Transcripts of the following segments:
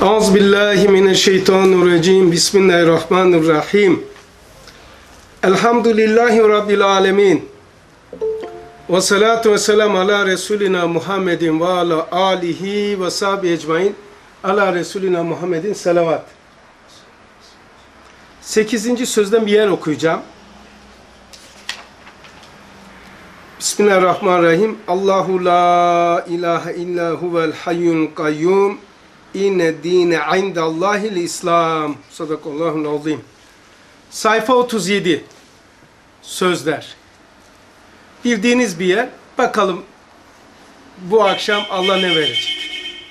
Euzubillahimineşşeytanirracim. Bismillahirrahmanirrahim. Elhamdülillahi Rabbil alemin. Ve salatu ve selam ala Resulina Muhammedin ve ala alihi ve sahbihi ecmain. Ala Resulina Muhammedin salavat. 8. sözden bir yer okuyacağım. Bismillahirrahmanirrahim. Allahu la ilahe illa huvel hayyun kayyum. İnne dine indallahil İslam. Sadakallahul azim. Sayfa 37. Sözler. Bildiğiniz bir yer. Bakalım bu akşam Allah ne verecek?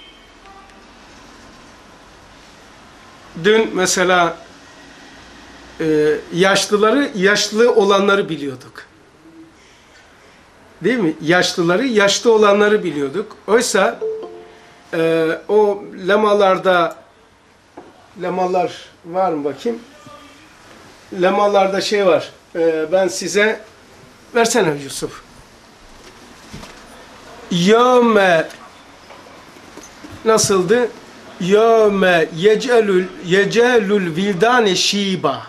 Dün mesela yaşlı olanları biliyorduk. Değil mi? Yaşlı olanları biliyorduk. Oysa o lemalar var mı bakayım? Lemalarda şey var. Ben size versene Yusuf. Yâme nasıldı? Yâme yecelül vildâne şîba.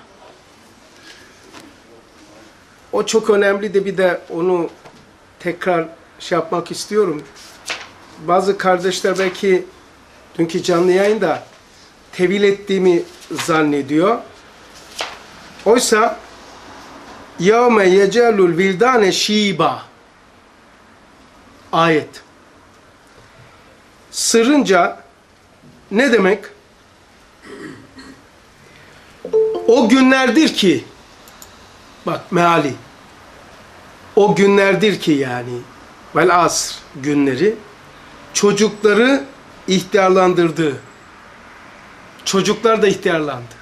O çok önemli de bir de onu tekrar şey yapmak istiyorum. Bazı kardeşler belki dünkü canlı yayında tevil ettiğimi zannediyor. Oysa yâme yecelül vildâne şîba ayet. Sırrınca ne demek? O günlerdir ki, bak meali, o günlerdir ki yani vel asr günleri çocukları ihtiyarlandırdı. Çocuklar da ihtiyarlandı.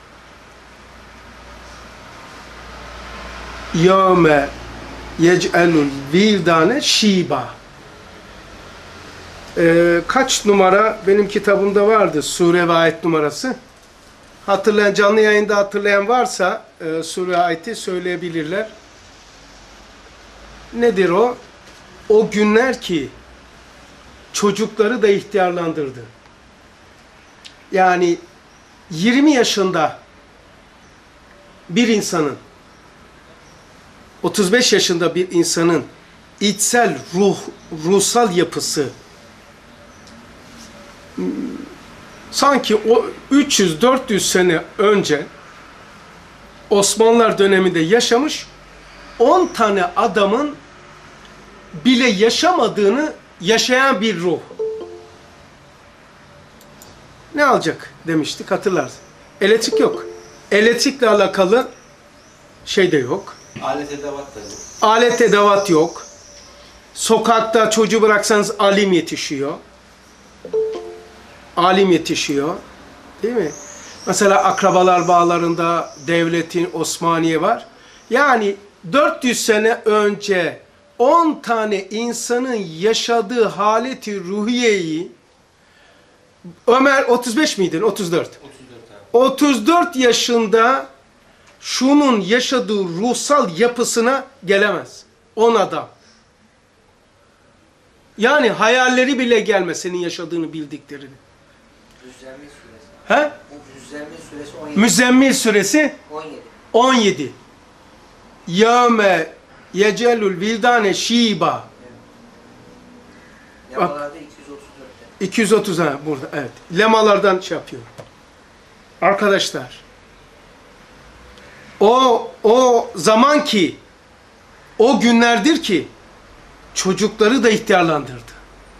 Yâme yec'elul vildâne şîba. Kaç numara? Benim kitabımda vardı sure ve ayet numarası. Hatırlayan, canlı yayında hatırlayan varsa sure ayeti söyleyebilirler. Nedir o? O günler ki çocukları da ihtiyarlandırdı. Yani 20 yaşında bir insanın, 35 yaşında bir insanın içsel ruhsal yapısı sanki o 300-400 sene önce Osmanlılar döneminde yaşamış 10 tane adamın bile yaşamadığını yaşayan bir ruh. Ne alacak demiştik, hatırlarsın. Elektrik yok. Elektrikle alakalı şey de yok. Alet edevat da yok. Alet edevat yok. Sokakta çocuğu bıraksanız alim yetişiyor. Alim yetişiyor. Değil mi? Mesela akrabalar bağlarında devletin Osmaniye var. Yani 400 sene önce 10 tane insanın yaşadığı haleti ruhiyeyi Ömer 35 miydin? 34. 34 yaşında şunun yaşadığı ruhsal yapısına gelemez. 10 adam. Yani hayalleri bile gelmez senin yaşadığını bildiklerini. Müzzemmil suresi. He? Müzzemmil suresi 17. Müzzemmil suresi 17. 17. Yâme yecelül vildâne şîba. Lemalarda 234'te. 230 ha burada, evet. Lemalardan şey yapıyor. Arkadaşlar, o zaman ki, o günlerdir ki çocukları da ihtiyarlandırdı.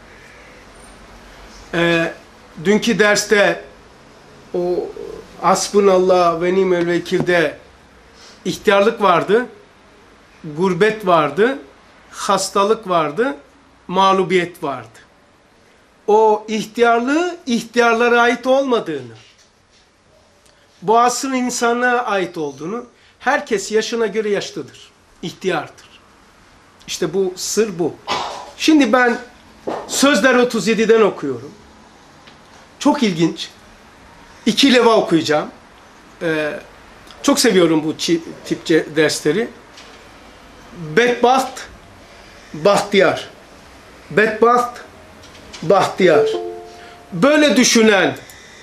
Dünkü derste o Hasbunallah ve nimel vekilde ihtiyarlık vardı, gurbet vardı, hastalık vardı, mağlubiyet vardı. O ihtiyarlığı ihtiyarlara ait olmadığını, bu asrın insanlığa ait olduğunu, herkes yaşına göre yaşlıdır, ihtiyardır. İşte bu sır bu. Şimdi ben Sözler 37'den okuyorum. Çok ilginç. 2 leva okuyacağım. Çok seviyorum bu tip dersleri. Bedbaht, bahtiyar. Bedbaht, bahtiyar. Böyle düşünen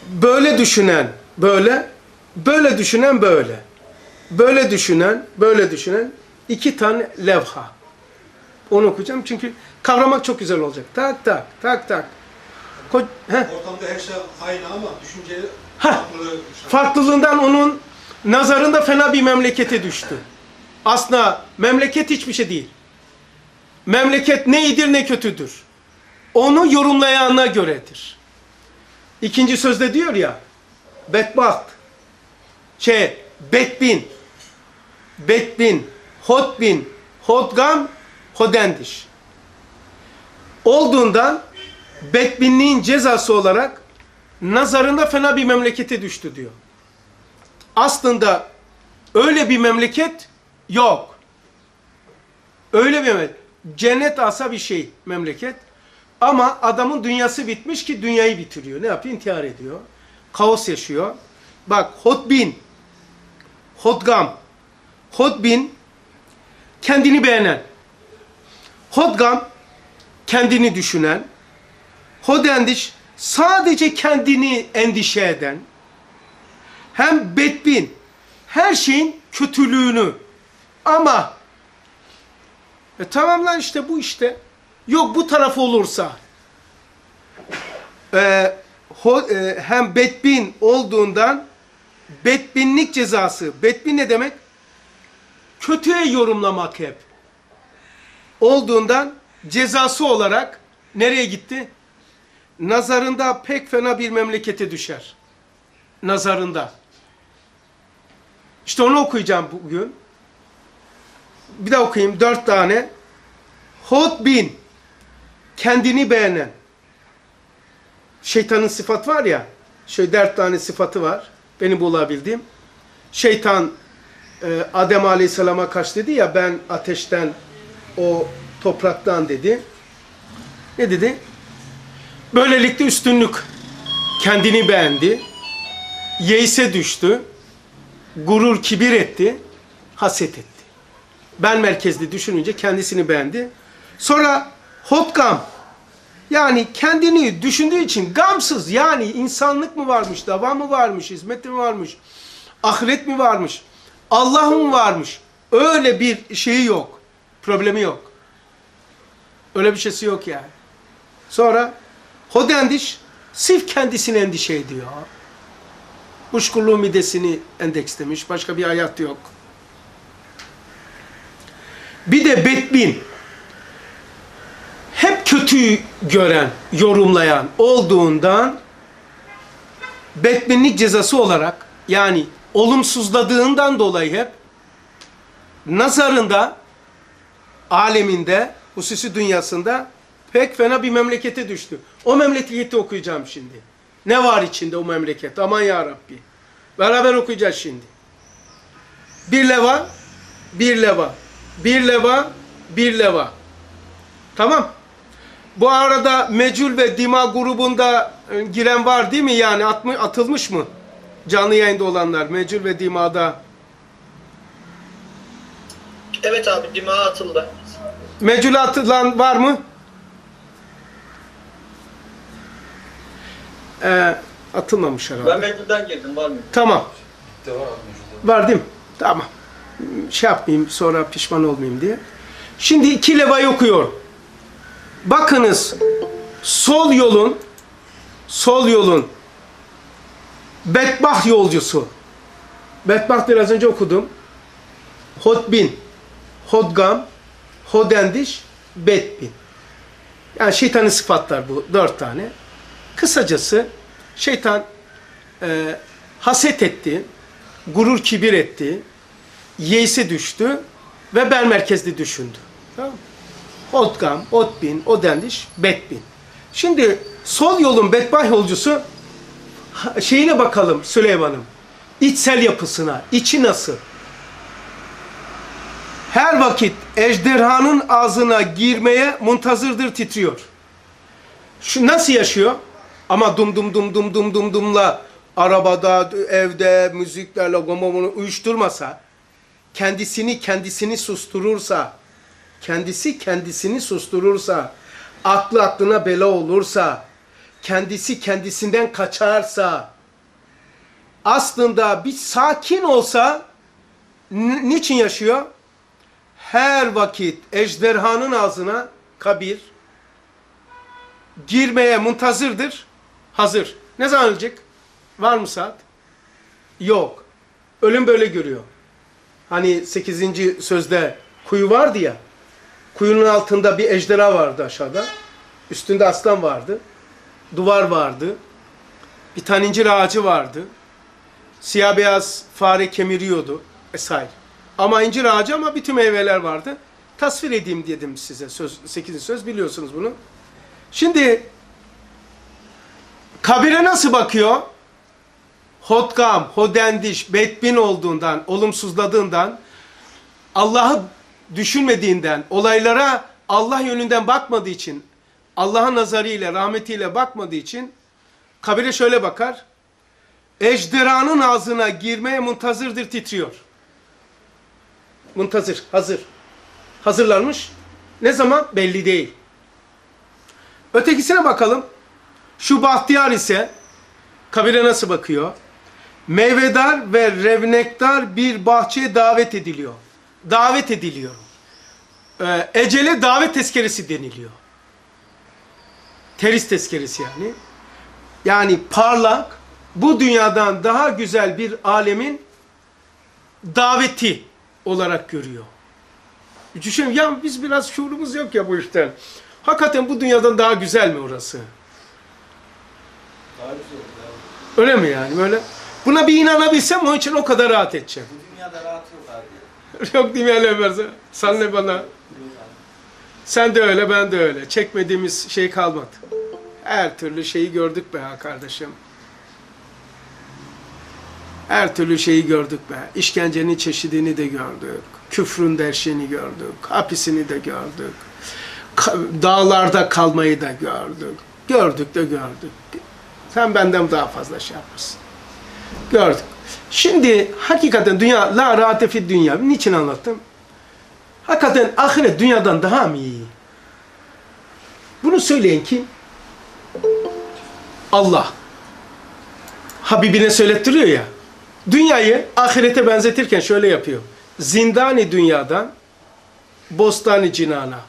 böyle düşünen böyle, böyle düşünen böyle. Böyle düşünen, böyle düşünen iki tane levha. Onu okuyacağım çünkü kavramak çok güzel olacak. Tak tak, tak tak. Ortamda her şey aynı ama düşünce Farklılığından onun nazarında fena bir memlekete düştü. Aslında memleket hiçbir şey değil. Memleket ne iyidir ne kötüdür. Onu yorumlayana göredir. İkinci sözde diyor ya, bedbaht, bedbin, bedbin, hotbin, hodgam, hodendiş. Olduğundan bedbinliğin cezası olarak nazarında fena bir memlekete düştü diyor. Aslında öyle bir memleket yok. Öyle bir memleket. Cennet asa bir şey memleket. Ama adamın dünyası bitmiş ki dünyayı bitiriyor. Ne yapıyor? İntihar ediyor. Kaos yaşıyor. Bak hodbin, hodgam, hodbin kendini beğenen, hodgam kendini düşünen, hodendiş sadece kendini endişe eden, hem bedbin her şeyin kötülüğünü ama tamam lan işte bu işte yok bu taraf olursa hem bedbin olduğundan bedbinlik cezası. Bedbin ne demek? Kötüye yorumlamak hep. Olduğundan cezası olarak nereye gitti? Nazarında pek fena bir memlekete düşer. Nazarında. İşte onu okuyacağım bugün. Bir daha okuyayım. 4 tane. Hodbin. Kendini beğenen. Şeytanın sıfat var ya. Şöyle 4 tane sıfatı var. Benim bulabildiğim. Şeytan Adem Aleyhisselam'a kaç dedi ya, ben ateşten, o topraktan dedi. Ne dedi? Böylelikle üstünlük. Kendini beğendi. Yeise düştü. Gurur, kibir etti. Haset etti. Ben merkezli düşününce kendisini beğendi. Sonra hodgam. Yani kendini düşündüğü için gamsız. Yani insanlık mı varmış, dava mı varmış, hizmet mi varmış, ahiret mi varmış, Allah mı varmış? Öyle bir şeyi yok. Problemi yok. Öyle bir şeysi yok yani. Sonra hodendiş sırf kendisini endişe ediyor. Kuşkulluğu midesini endekslemiş. Başka bir hayat yok. Bir de bedbin. Hep kötüyü gören, yorumlayan olduğundan bedbinlik cezası olarak, yani olumsuzladığından dolayı hep nazarında, aleminde, hususi dünyasında pek fena bir memlekete düştü. O memleketi okuyacağım şimdi. Ne var içinde o memleket? Aman ya Rabbi. Beraber okuyacağız şimdi. Bir leva, bir leva, bir leva, bir leva. Tamam. Bu arada Mecül ve Dima grubunda giren var değil mi? Yani atılmış mı? Canlı yayında olanlar. Mecül ve Dima'da. Evet abi, Dima atıldı. Mecül'e atılan var mı? Atılmamış herhalde. Ben Mecül'den girdim, var mı? Tamam. De var Var değil mi? Tamam. Şey yapmayayım, sonra pişman olmayayım diye. Şimdi 2 levayı okuyor. Bakınız, sol yolun bedbaht yolcusu. Bedbaht biraz önce okudum. Hodbin, hodgam, hodendiş, bedbin. Yani şeytanın sıfatlar bu 4 tane. Kısacası şeytan haset etti, gurur kibir etti, yeise düştü ve ben merkezli düşündü. Tamam mı? Hodgam, hodbin, hodendiş, bedbin. Şimdi sol yolun bedbaht yolcusu şeyine bakalım Süleyman'ım. İçsel yapısına, içi nasıl? Her vakit ejderhanın ağzına girmeye muntazırdır, titriyor. Şu nasıl yaşıyor? Ama dum dum dum dum dum dum dumla, arabada, evde, müziklerle gomomunu uyuşturmasa, kendisini susturursa, kendisini susturursa, aklı aklına bela olursa, kendisi kendisinden kaçarsa, aslında bir sakin olsa niçin yaşıyor? Her vakit ejderhanın ağzına, kabir, girmeye muntazırdır. Hazır. Ne zaman ölecek? Var mı saat? Yok. Ölüm böyle görüyor. Hani 8. sözde kuyu vardı ya. Kuyunun altında bir ejderha vardı aşağıda. Üstünde aslan vardı. Duvar vardı. Bir tane incir ağacı vardı. Siyah beyaz fare kemiriyordu. Vesaire. Ama incir ağacı ama bütün meyveler vardı. Tasvir edeyim dedim size. 8. söz biliyorsunuz bunu. Şimdi kabire nasıl bakıyor? Hodgam, hodendiş, bedbin olduğundan, olumsuzladığından, Allah'ı düşünmediğinden, olaylara Allah yönünden bakmadığı için, Allah'ın nazarıyla, rahmetiyle bakmadığı için kabire şöyle bakar. Ejderhanın ağzına girmeye muntazırdır, titriyor. Muntazır, hazır. Hazırlanmış. Ne zaman? Belli değil. Ötekisine bakalım. Şu bahtiyar ise kabire nasıl bakıyor? Meyvedar ve revnektar bir bahçeye davet ediliyor. Davet ediliyor. Ecele davet tezkeresi deniliyor. Teris tezkeresi yani. Yani parlak, bu dünyadan daha güzel bir alemin daveti olarak görüyor. Düşünün ya, biz biraz şuurumuz yok ya bu işten. Hakikaten bu dünyadan daha güzel mi orası? Daha güzel. Öyle mi yani böyle? Buna bir inanabilsem onun için o kadar rahat edeceğim. Bu dünyada rahat yok abi. Yok değil mi Ömer? Sen ne bana? Sen de öyle, ben de öyle. Çekmediğimiz şey kalmadı. Her türlü şeyi gördük be ha kardeşim. Her türlü şeyi gördük be. İşkencenin çeşidini de gördük. Küfrün derşini gördük. Hapisini de gördük. Dağlarda kalmayı da gördük. Gördük de gördük. Sen benden daha fazla şey yapmışsın. Gördük. Şimdi hakikaten dünya, la rahate fid dünya. Niçin anlattım? Hakikaten ahiret dünyadan daha mı iyi? Bunu söyleyen kim? Allah. Habibine söylettiriyor ya. Dünyayı ahirete benzetirken şöyle yapıyor. Zindani dünyadan bostani cinana.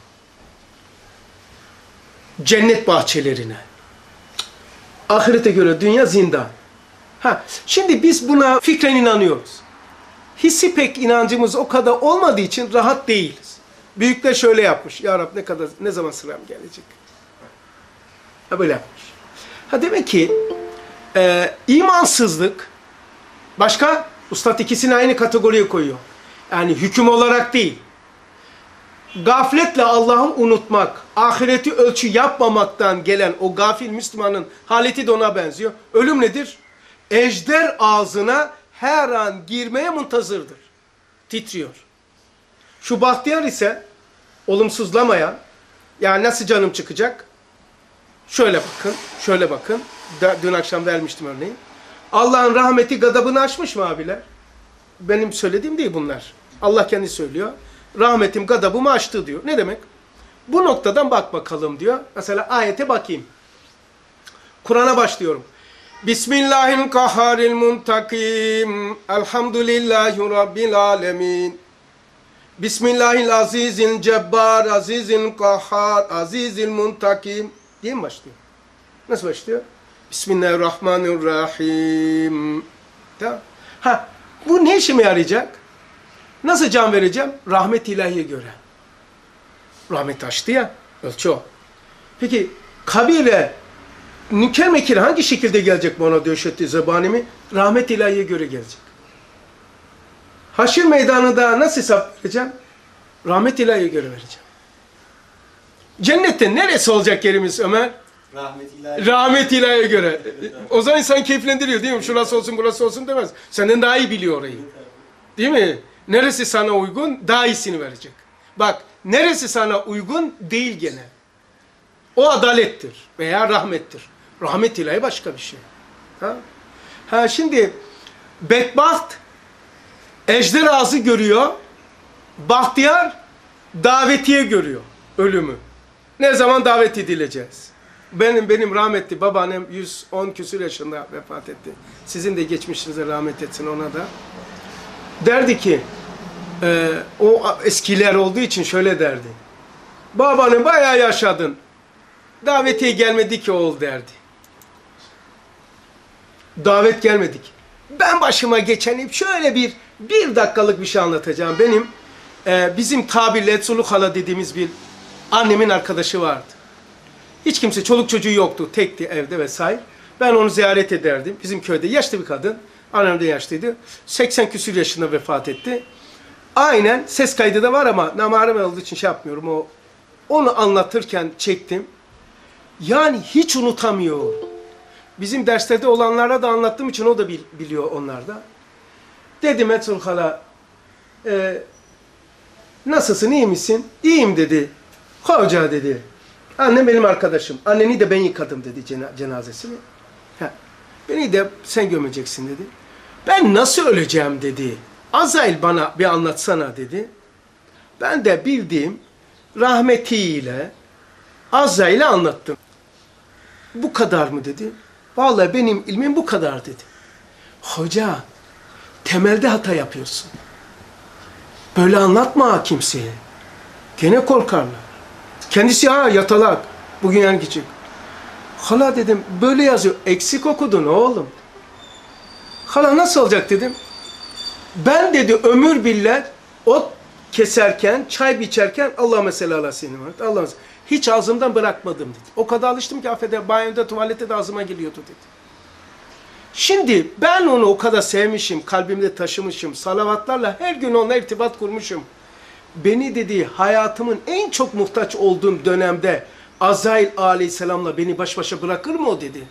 Cennet bahçelerine. Ahirete göre dünya zindan. Şimdi biz buna fikren inanıyoruz. Hissi pek inancımız o kadar olmadığı için rahat değiliz. Büyükler şöyle yapmış. Ya Rab ne zaman sıram gelecek? Böyle yapmış. Demek ki imansızlık başka, Üstad ikisini aynı kategoriye koyuyor. Yani hüküm olarak değil. Gafletle Allah'ı unutmak, ahireti ölçü yapmamaktan gelen o gafil Müslümanın haleti de ona benziyor. Ölüm nedir? Ejder ağzına her an girmeye muntazırdır. Titriyor. Şu bahtiyar ise olumsuzlamayan, yani nasıl canım çıkacak? Şöyle bakın, şöyle bakın. Dün akşam vermiştim örneği. Allah'ın rahmeti gadabını aşmış mı abiler? Benim söylediğim değil bunlar. Allah kendi söylüyor. Rahmetim gadabımı aştı diyor. Ne demek? Bu noktadan bak bakalım diyor. Mesela ayete bakayım. Kur'an'a başlıyorum. Bismillahirrahmanirrahim. Elhamdülillahi Rabbil alemin. Bismillahirrahmanirrahim. Cebbar, azizil kahhar, azizil muntakim. Diye mi başlıyor? Nasıl başlıyor? Bismillahirrahmanirrahim. Tamam. Bu ne işime yarayacak? Nasıl can vereceğim? Rahmet ilahiye göre. Rahmet açtı ya. Ölçü o. Peki kabire nüker mekir hangi şekilde gelecek bana döşetti zebanimi? Rahmet ilahiye göre gelecek. Haşir meydanında nasıl hesap vereceğim? Rahmet ilahiye göre vereceğim. Cennette neresi olacak yerimiz Ömer? Rahmet ilahiye göre. O zaman insan keyiflendiriyor değil mi? Şurası olsun burası olsun demez. Senden daha iyi biliyor orayı. Değil mi? Neresi sana uygun? Daha iyisini verecek. Bak, neresi sana uygun değil gene. O adalettir veya rahmettir. Rahmet ilahi başka bir şey. Şimdi bedbaht ejder ağzı görüyor. Bahtiyar davetiye görüyor ölümü. Ne zaman davet edileceğiz? Benim rahmetli babaannem 110 küsur yaşında vefat etti. Sizin de geçmişinize rahmet etsin ona da. Derdi ki, o eskiler olduğu için şöyle derdi. Babaannem bayağı yaşadın. Davetiye gelmedi ki oğul derdi. Davet gelmedik. Ben başıma geçeni şöyle bir dakikalık bir şey anlatacağım. Benim bizim tabirle Etsuluk hala dediğimiz bir annemin arkadaşı vardı. Hiç kimse, çoluk çocuğu yoktu. Tekti evde vesaire. Ben onu ziyaret ederdim. Bizim köyde yaşlı bir kadın. Annem de yaşlıydı. 80 küsur yaşında vefat etti. Aynen ses kaydı da var ama namarım olduğu için şey yapmıyorum. Onu anlatırken çektim. Yani hiç unutamıyor. Bizim derslerde olanlara da anlattığım için o da biliyor onlar da. Dedim Etsul hala, nasılsın, iyi misin? İyiyim dedi. Hoca dedi. Annem benim arkadaşım. Anneni de ben yıkadım dedi cenazesini. Beni de sen gömeceksin dedi. Ben nasıl öleceğim dedi. Azrail bana bir anlatsana dedi. Ben de bildiğim rahmetiyle Azrail'e anlattım. Bu kadar mı dedi. Vallahi benim ilmim bu kadar dedi. Hoca, temelde hata yapıyorsun. Böyle anlatma kimseye. Gene korkarlar. Kendisi yatalak. Bugün yani küçük. Hala dedim böyle yazıyor. Eksik okudun oğlum. Hala nasıl olacak dedim. Ben dedi ömür billah ot keserken, çay biçerken Allah mesela Allah seni var. Allah mesela. Hiç ağzımdan bırakmadım dedi. O kadar alıştım ki affeder banyoda, tuvalette de ağzıma geliyordu dedi. Şimdi ben onu o kadar sevmişim, kalbimde taşımışım, salavatlarla her gün onunla irtibat kurmuşum. Beni dedi hayatımın en çok muhtaç olduğum dönemde Azrail aleyhisselamla beni baş başa bırakır mı o dedi.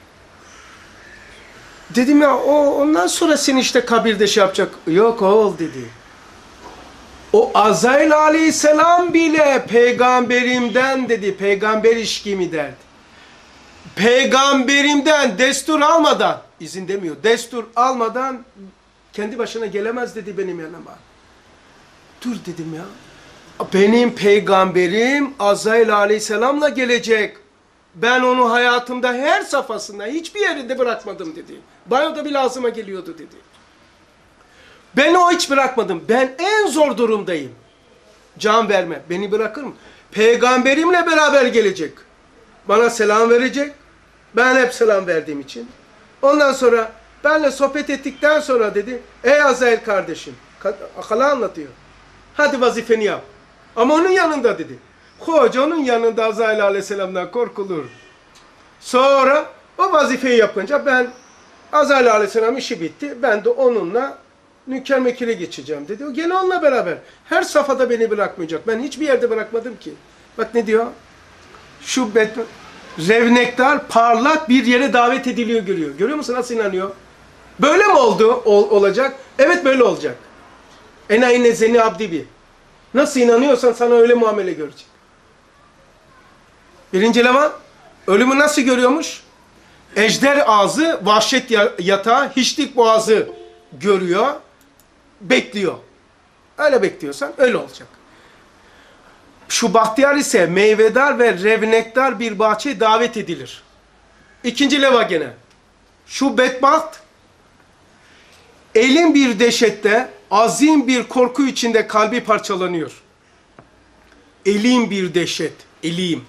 Dedim ya ondan sonra seni işte kabirde şey yapacak. Yok oğul dedi. O Azrail aleyhisselam bile peygamberimden dedi, peygamber işkimi derdi. Peygamberimden destur almadan, izin demiyor, destur almadan kendi başına gelemez dedi benim yanıma. Dur dedim ya. Benim peygamberim Azrail aleyhisselamla gelecek. Ben onu hayatımda her safhasında hiçbir yerinde bırakmadım dedi. Banyoda bile ağzıma geliyordu dedi. Ben o hiç bırakmadım. Ben en zor durumdayım. Can verme. Beni bırakır mı? Peygamberimle beraber gelecek. Bana selam verecek. Ben hep selam verdiğim için. Ondan sonra benle sohbet ettikten sonra dedi. Ey Azrail kardeşim. Akala anlatıyor. Hadi vazifeni yap. Ama onun yanında dedi. Hoca onun yanında Azrail aleyhisselamdan korkulur. Sonra o vazifeyi yapınca ben Azrail aleyhisselam işi bitti. Ben de onunla nüker mekire geçeceğim dedi. O gene onunla beraber. Her safhada beni bırakmayacak. Ben hiçbir yerde bırakmadım ki. Bak ne diyor? Şu revnektar parlak bir yere davet ediliyor görüyor. Görüyor musun nasıl inanıyor? Böyle mi olacak? Evet böyle olacak. Enayi nezeni abdi bi. Nasıl inanıyorsan sana öyle muamele görecek. Birinci eleman ölümü nasıl görüyormuş? Ejder ağzı, vahşet yatağı, hiçlik boğazı görüyor, bekliyor. Öyle bekliyorsan öyle olacak. Şu bahtiyar ise meyvedar ve revnektar bir bahçeye davet edilir. İkinci leva gene. Şu bedbaht elin bir dehşette, azim bir korku içinde kalbi parçalanıyor. Elim bir dehşet, elim.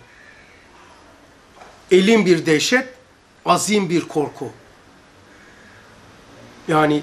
Elim bir dehşet, azim bir korku. Yani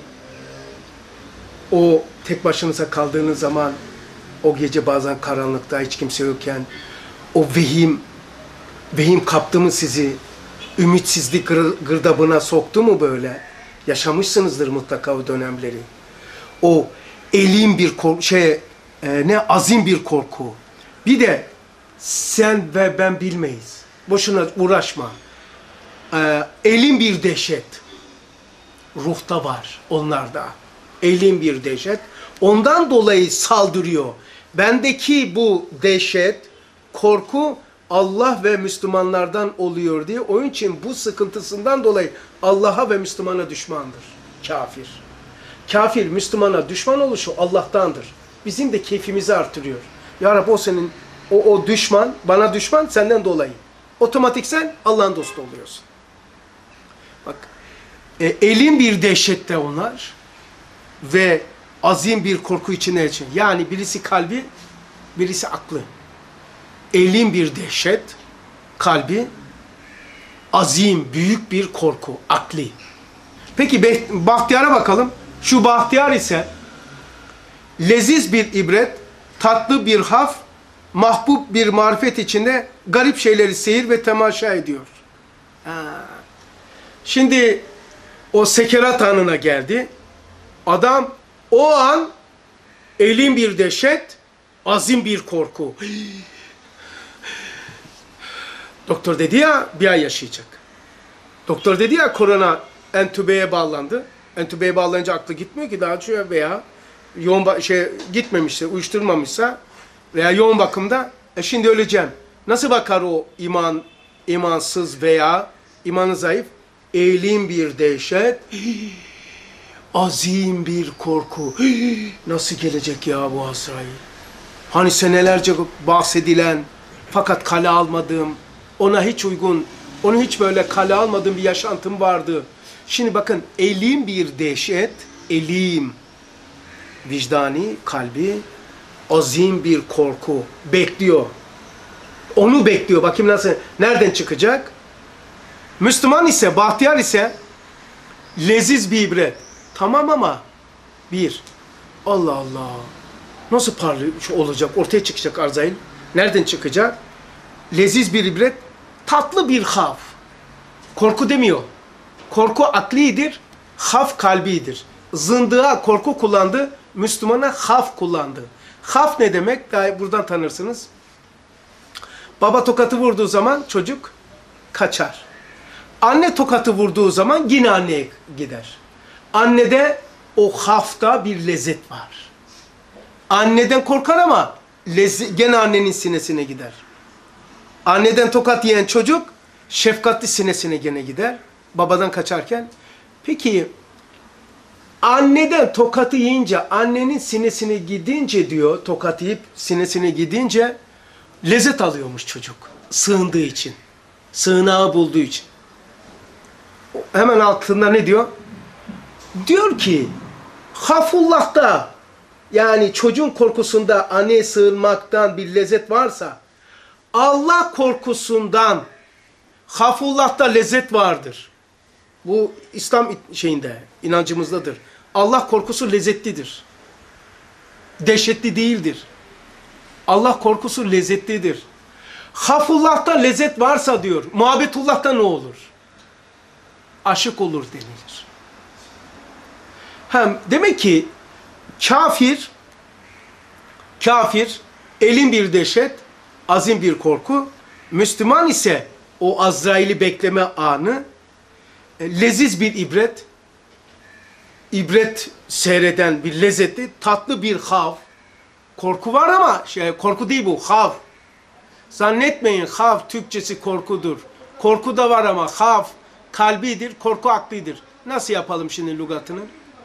o tek başınıza kaldığınız zaman, o gece bazen karanlıkta hiç kimse yokken, o vehim kaptı mı sizi, ümitsizlik gırdabına soktu mu böyle? Yaşamışsınızdır mutlaka o dönemleri. O elim bir azim bir korku. Bir de sen ve ben bilmeyiz. Boşuna uğraşma. Elim bir dehşet. Ruhta var onlarda. Elim bir dehşet. Ondan dolayı saldırıyor. Bendeki bu dehşet, korku Allah ve Müslümanlardan oluyor diye. Onun için bu sıkıntısından dolayı Allah'a ve Müslümana düşmandır. Kafir. Kafir, Müslümana düşman oluşu Allah'tandır. Bizim de keyfimizi artırıyor. Ya Rabbi o senin, o düşman, bana düşman senden dolayı. Otomatik sen Allah'ın dostu oluyorsun. Bak, elin bir dehşette onlar ve azim bir korku içinde için. Yani birisi kalbi, birisi aklı. Elin bir dehşet, kalbi, azim, büyük bir korku, akli. Peki Bahtiyar'a bakalım. Şu Bahtiyar ise leziz bir ibret, tatlı bir haf, mahbub bir marifet içinde garip şeyleri seyir ve temaşa ediyor. Şimdi o sekerat anına geldi. Adam o an elin bir dehşet, azim bir korku. Doktor dedi ya bir ay yaşayacak. Doktor dedi ya korona entübeye bağlandı. Entübeye bağlanınca aklı gitmiyor ki daha şöyle veya yoğun gitmemişse, uyuşturmamışsa veya yoğun bakımda şimdi öleceğim. Nasıl bakar o imansız veya imanı zayıf? Elin bir dehşet, azim bir korku. Nasıl gelecek ya bu Azrail? Hani senelerce bahsedilen fakat kale almadığım, ona hiç uygun, onu hiç böyle kale almadığım bir yaşantım vardı. Şimdi bakın elin bir dehşet, elim, vicdani, kalbi, azim bir korku bekliyor. Onu bekliyor. Bakayım nasıl, nereden çıkacak? Müslüman ise, bahtiyar ise leziz bir ibret. Tamam ama bir, Allah Allah, nasıl parlıyor olacak, ortaya çıkacak Azrail? Nereden çıkacak? Leziz bir ibret, tatlı bir haf. Korku demiyor. Korku aklidir, haf kalbidir. Zındığa korku kullandı, Müslümana haf kullandı. Haf ne demek? Daha buradan tanırsınız. Baba tokatı vurduğu zaman çocuk kaçar. Anne tokatı vurduğu zaman yine anneye gider. Annede o hafta bir lezzet var. Anneden korkar ama gene annenin sinesine gider. Anneden tokat yiyen çocuk şefkatli sinesine gene gider. Babadan kaçarken. Peki anneden tokatı yiyince, annenin sinesine gidince diyor, tokat yiyip sinesine gidince lezzet alıyormuş çocuk. Sığındığı için. Sığınağı bulduğu için. Hemen altında ne diyor? Diyor ki Hafullah'ta, yani çocuğun korkusunda anneye sığınmaktan bir lezzet varsa, Allah korkusundan Hafullah'ta lezzet vardır. Bu İslam şeyinde, inancımızdadır. Allah korkusu lezzetlidir. Dehşetli değildir. Allah korkusu lezzetlidir. Hafullah'ta lezzet varsa diyor, muhabbetullah'ta ne olur? Aşık olur denilir. Hem demek ki kafir elin bir dehşet, azim bir korku. Müslüman ise o Azrail'i bekleme anı leziz bir ibret seyreden bir lezzetli, tatlı bir hav. Korku var ama korku değil bu, hav. Zannetmeyin hav Türkçesi korkudur. Korku da var ama hav kalbidir, korku aklidir. Nasıl yapalım şimdi lügatını?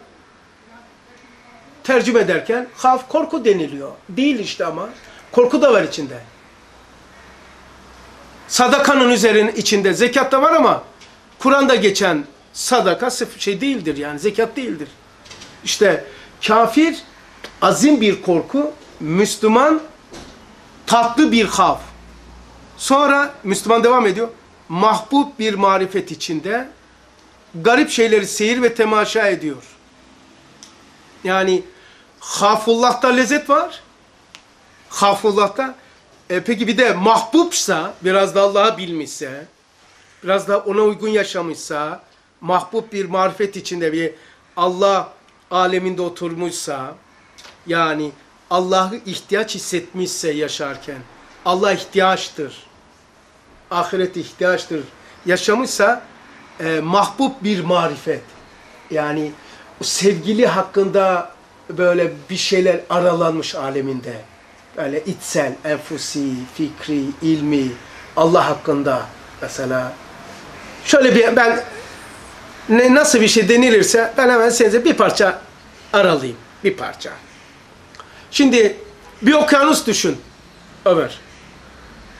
Tercüme ederken hav korku deniliyor. Değil işte ama. Korku da var içinde. Sadakanın içinde zekat da var ama Kur'an'da geçen sadaka değildir yani, zekat değildir. İşte kafir azim bir korku, Müslüman tatlı bir hav. Sonra Müslüman devam ediyor. Mahbub bir marifet içinde garip şeyleri seyir ve temaşa ediyor. Yani Hafullah'ta lezzet var. Hafullah'ta. Peki bir de mahbubsa, biraz da Allah'ı bilmişse, biraz da ona uygun yaşamışsa, mahbub bir marifet içinde bir Allah aleminde oturmuşsa, yani Allah'ı ihtiyaç hissetmişse yaşarken, Allah ihtiyaçtır, ahiret ihtiyaçtır, yaşamışsa, mahbub bir marifet. Yani o sevgili hakkında böyle bir şeyler aralanmış aleminde. Böyle içsel, enfusi, fikri, ilmi, Allah hakkında mesela. Şöyle bir ben nasıl bir şey denilirse ben hemen size bir parça aralayayım. Bir parça. Şimdi bir okyanus düşün Ömer.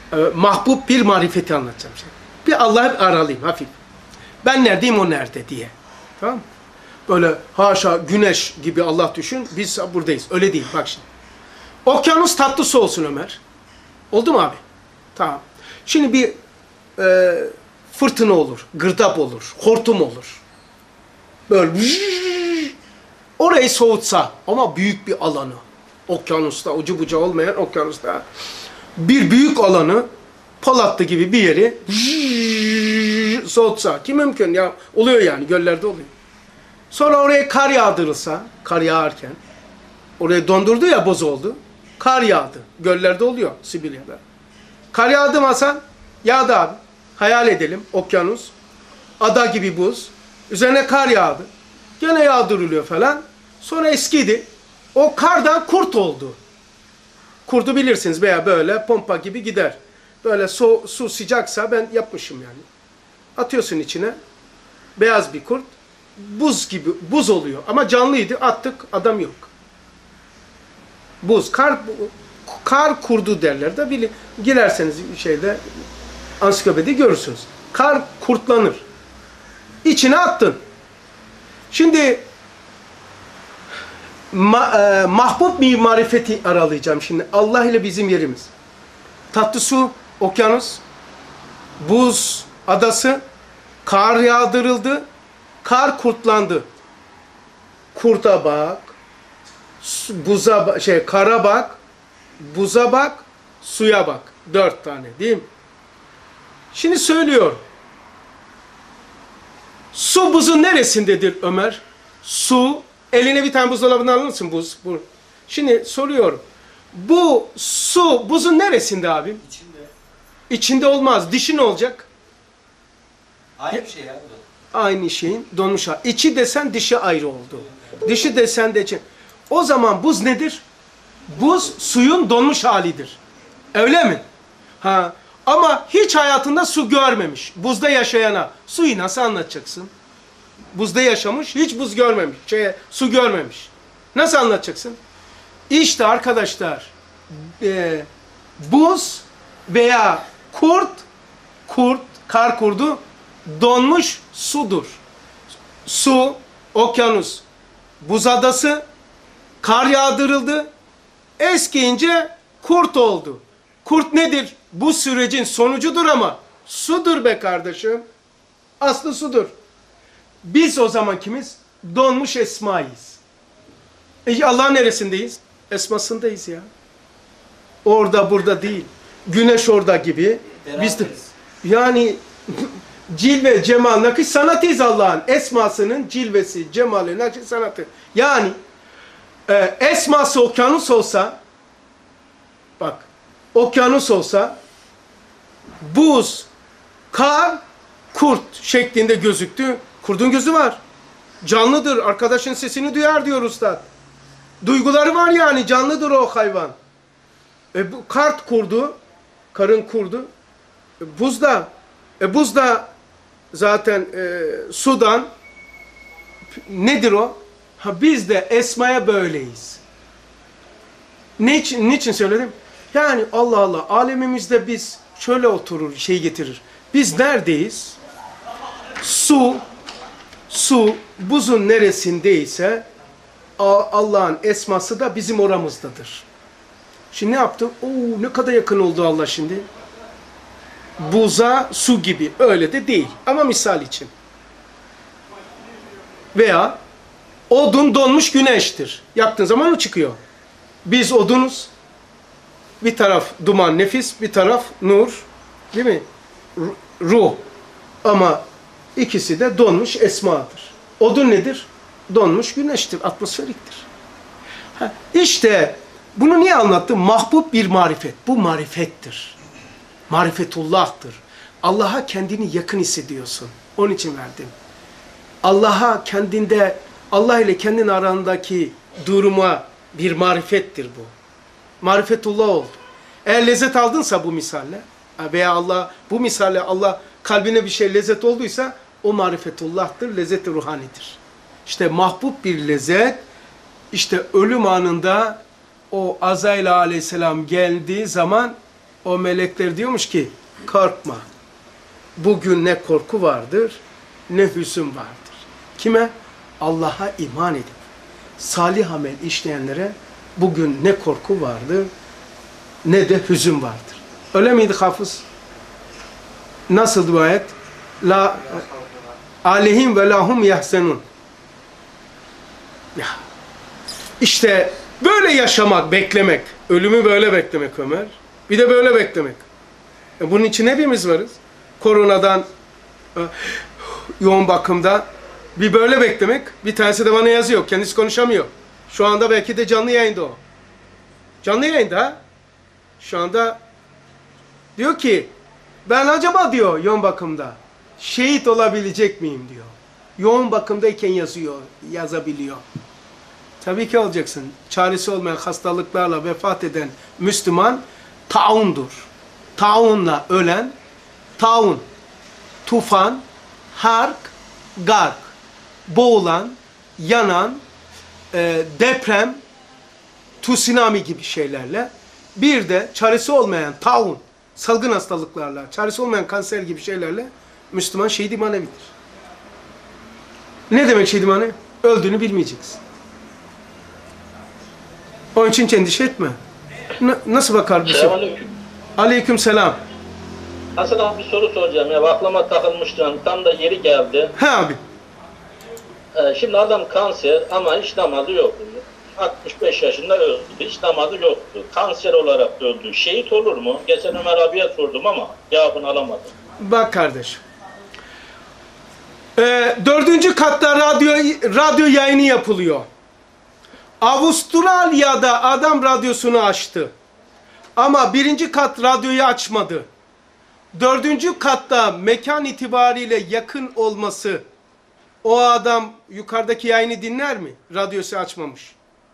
mahbub bir marifeti anlatacağım şimdi. Bir Allah'ı aralayayım hafif. Ben neredeyim, o nerede diye. Tamam mı? Böyle haşa güneş gibi Allah düşün. Biz buradayız. Öyle değil. Bak şimdi. Okyanus tatlı su olsun Ömer. Oldu mu abi? Tamam. Şimdi bir fırtına olur. Gırdap olur. Hortum olur. Böyle orayı soğutsa ama büyük bir alanı. Okyanusta, ucu bucağı olmayan okyanusta bir büyük alanı Polatlı gibi bir yeri soğutsa ki mümkün ya, oluyor yani, göllerde oluyor. Sonra oraya kar yağdırılsa, kar yağarken oraya dondurdu ya, boz oldu. Kar yağdı. Göllerde oluyor, Sibirya'da. Kar yağdı mı Hasan? Yağdı abi. Hayal edelim, okyanus, ada gibi buz. Üzerine kar yağdı. Gene yağdırılıyor falan. Sonra eskidi. O kardan kurt oldu. Kurdu bilirsiniz, veya böyle pompa gibi gider. Böyle su sıcaksa, ben yapmışım yani. Atıyorsun içine. Beyaz bir kurt. Buz gibi, buz oluyor. Ama canlıydı. Attık, adam yok. Buz, kar kurdu derler de, girerseniz şeyde, ansiklopedi görürsünüz. Kar kurtlanır. İçine attın. Şimdi mahbub bir marifeti aralayacağım şimdi. Allah ile bizim yerimiz. Tatlı su, okyanus, buz adası, kar yağdırıldı, kar kurtlandı. Kurta bak, kara bak, buza bak, suya bak. 4 tane değil mi? Şimdi söylüyor. Su buzun neresindedir Ömer? Su, eline bir tane buzdolabından alır mısın buz? Bu. Şimdi soruyorum. Bu su buzun neresinde abim? İçinde. İçinde olmaz. Dışı ne olacak? Aynı şey ya bu da. Aynı şeyin donmuş hali. İçi desen dışı ayrı oldu. Dışı desen de içi. O zaman buz nedir? Buz suyun donmuş halidir. Öyle mi? Ha. Ama hiç hayatında su görmemiş. Buzda yaşayana suyu nasıl anlatacaksın? Buzda yaşamış, hiç buz görmemiş, su görmemiş. Nasıl anlatacaksın? İşte arkadaşlar, buz veya kar kurdu donmuş sudur. Su, okyanus, buz adası, kar yağdırıldı, eskiyince kurt oldu. Kurt nedir? Bu sürecin sonucudur ama sudur be kardeşim. Aslı sudur. Biz o zaman kimiz? Donmuş esmayız. Allah'ın neresindeyiz? Esmasındayız ya. Orada burada değil. Güneş orada gibi. Biz de, yani cilve, cemal, nakış sanatıyız Allah'ın. Esmasının cilvesi, cemali, nakış sanatı. Yani esması okyanus olsa, bak, okyanus olsa, buz, kar, kurt şeklinde gözüktü. Kurdun gözü var. Canlıdır. Arkadaşın sesini duyar diyor ustad. Duyguları var yani. Canlıdır o hayvan. Bu kart kurdu. Karın kurdu. Buzda. Buzda zaten sudan. Nedir o? Ha, biz de esmaya böyleyiz. Niçin söyledim? Yani Allah Allah. Alemimizde biz şöyle oturur, getirir. Biz neredeyiz? Su, buzun neresindeyse Allah'ın esması da bizim oramızdadır. Şimdi ne yaptı? Ne kadar yakın oldu Allah şimdi. Buza, su gibi. Öyle de değil. Ama misal için. Veya odun donmuş güneştir. Yaktığın zaman o çıkıyor. Biz odunuz. Bir taraf duman, nefis, bir taraf nur. Değil mi? Ruh. Ama İkisi de donmuş esmadır. Odun nedir? Donmuş güneştir, atmosferiktir. İşte bunu niye anlattım? Mahbub bir marifet. Bu marifettir. Marifetullah'tır. Allah'a kendini yakın hissediyorsun. Onun için verdim. Allah'a kendinde, Allah ile kendin arandaki duruma bir marifettir bu. Marifetullah oldu. Eğer lezzet aldınsa bu misalle veya Allah, bu misalle Allah kalbine bir şey lezzet olduysa o marifetullah'tır, lezzet-i ruhanidir. İşte mahbub bir lezzet, işte ölüm anında o Azrail aleyhisselam geldiği zaman O melekler diyormuş ki korkma. Bugün ne korku vardır ne hüzün vardır. Kime? Allah'a iman edip salih amel işleyenlere bugün ne korku vardır ne de hüzün vardır. Öyle miydi Hafız? Nasıl bu ayet? La aleyhim ve lahum yahzenun. Ya. İşte böyle yaşamak, beklemek. Ölümü böyle beklemek Ömer. Bir de böyle beklemek. Bunun için hepimiz varız. Koronadan, yoğun bakımda bir böyle beklemek. Bir tanesi de bana yazıyor. Kendisi konuşamıyor. Şu anda belki de canlı yayında o. Canlı yayında ha? Şu anda diyor ki ben acaba diyor yoğun bakımda şehit olabilecek miyim diyor. Yoğun bakımdayken yazabiliyor. Tabii ki olacaksın. Çaresi olmayan hastalıklarla vefat eden Müslüman taundur. Taunla ölen, taun, tufan, hark, gark, boğulan, yanan, deprem, tsunami gibi şeylerle, bir de çaresi olmayan taun, salgın hastalıklarla, çaresi olmayan kanser gibi şeylerle Müslüman şehit-i manevidir. Ne demek şehit-i manevi? Öldüğünü bilmeyeceksin. Onun için endişe etme. Nasıl bakar bu? Selamünaleyküm. Aleyküm selam. Hasan abi bir soru soracağım ya. Aklıma takılmıştı. Tam da yeri geldi. He abi. Şimdi adam kanser ama hiç damadı yoktu. 65 yaşında öldü. Hiç damadı yoktu. Kanser olarak öldü. Şehit olur mu? Geçen Ömer abiye sordum ama cevabını alamadım. Bak kardeş. 4. katta radyo yayını yapılıyor. Avustralya'da adam radyosunu açtı. Ama 1. kat radyoyu açmadı. 4. katta mekan itibariyle yakın olması, o adam yukarıdaki yayını dinler mi? Radyosu açmamış.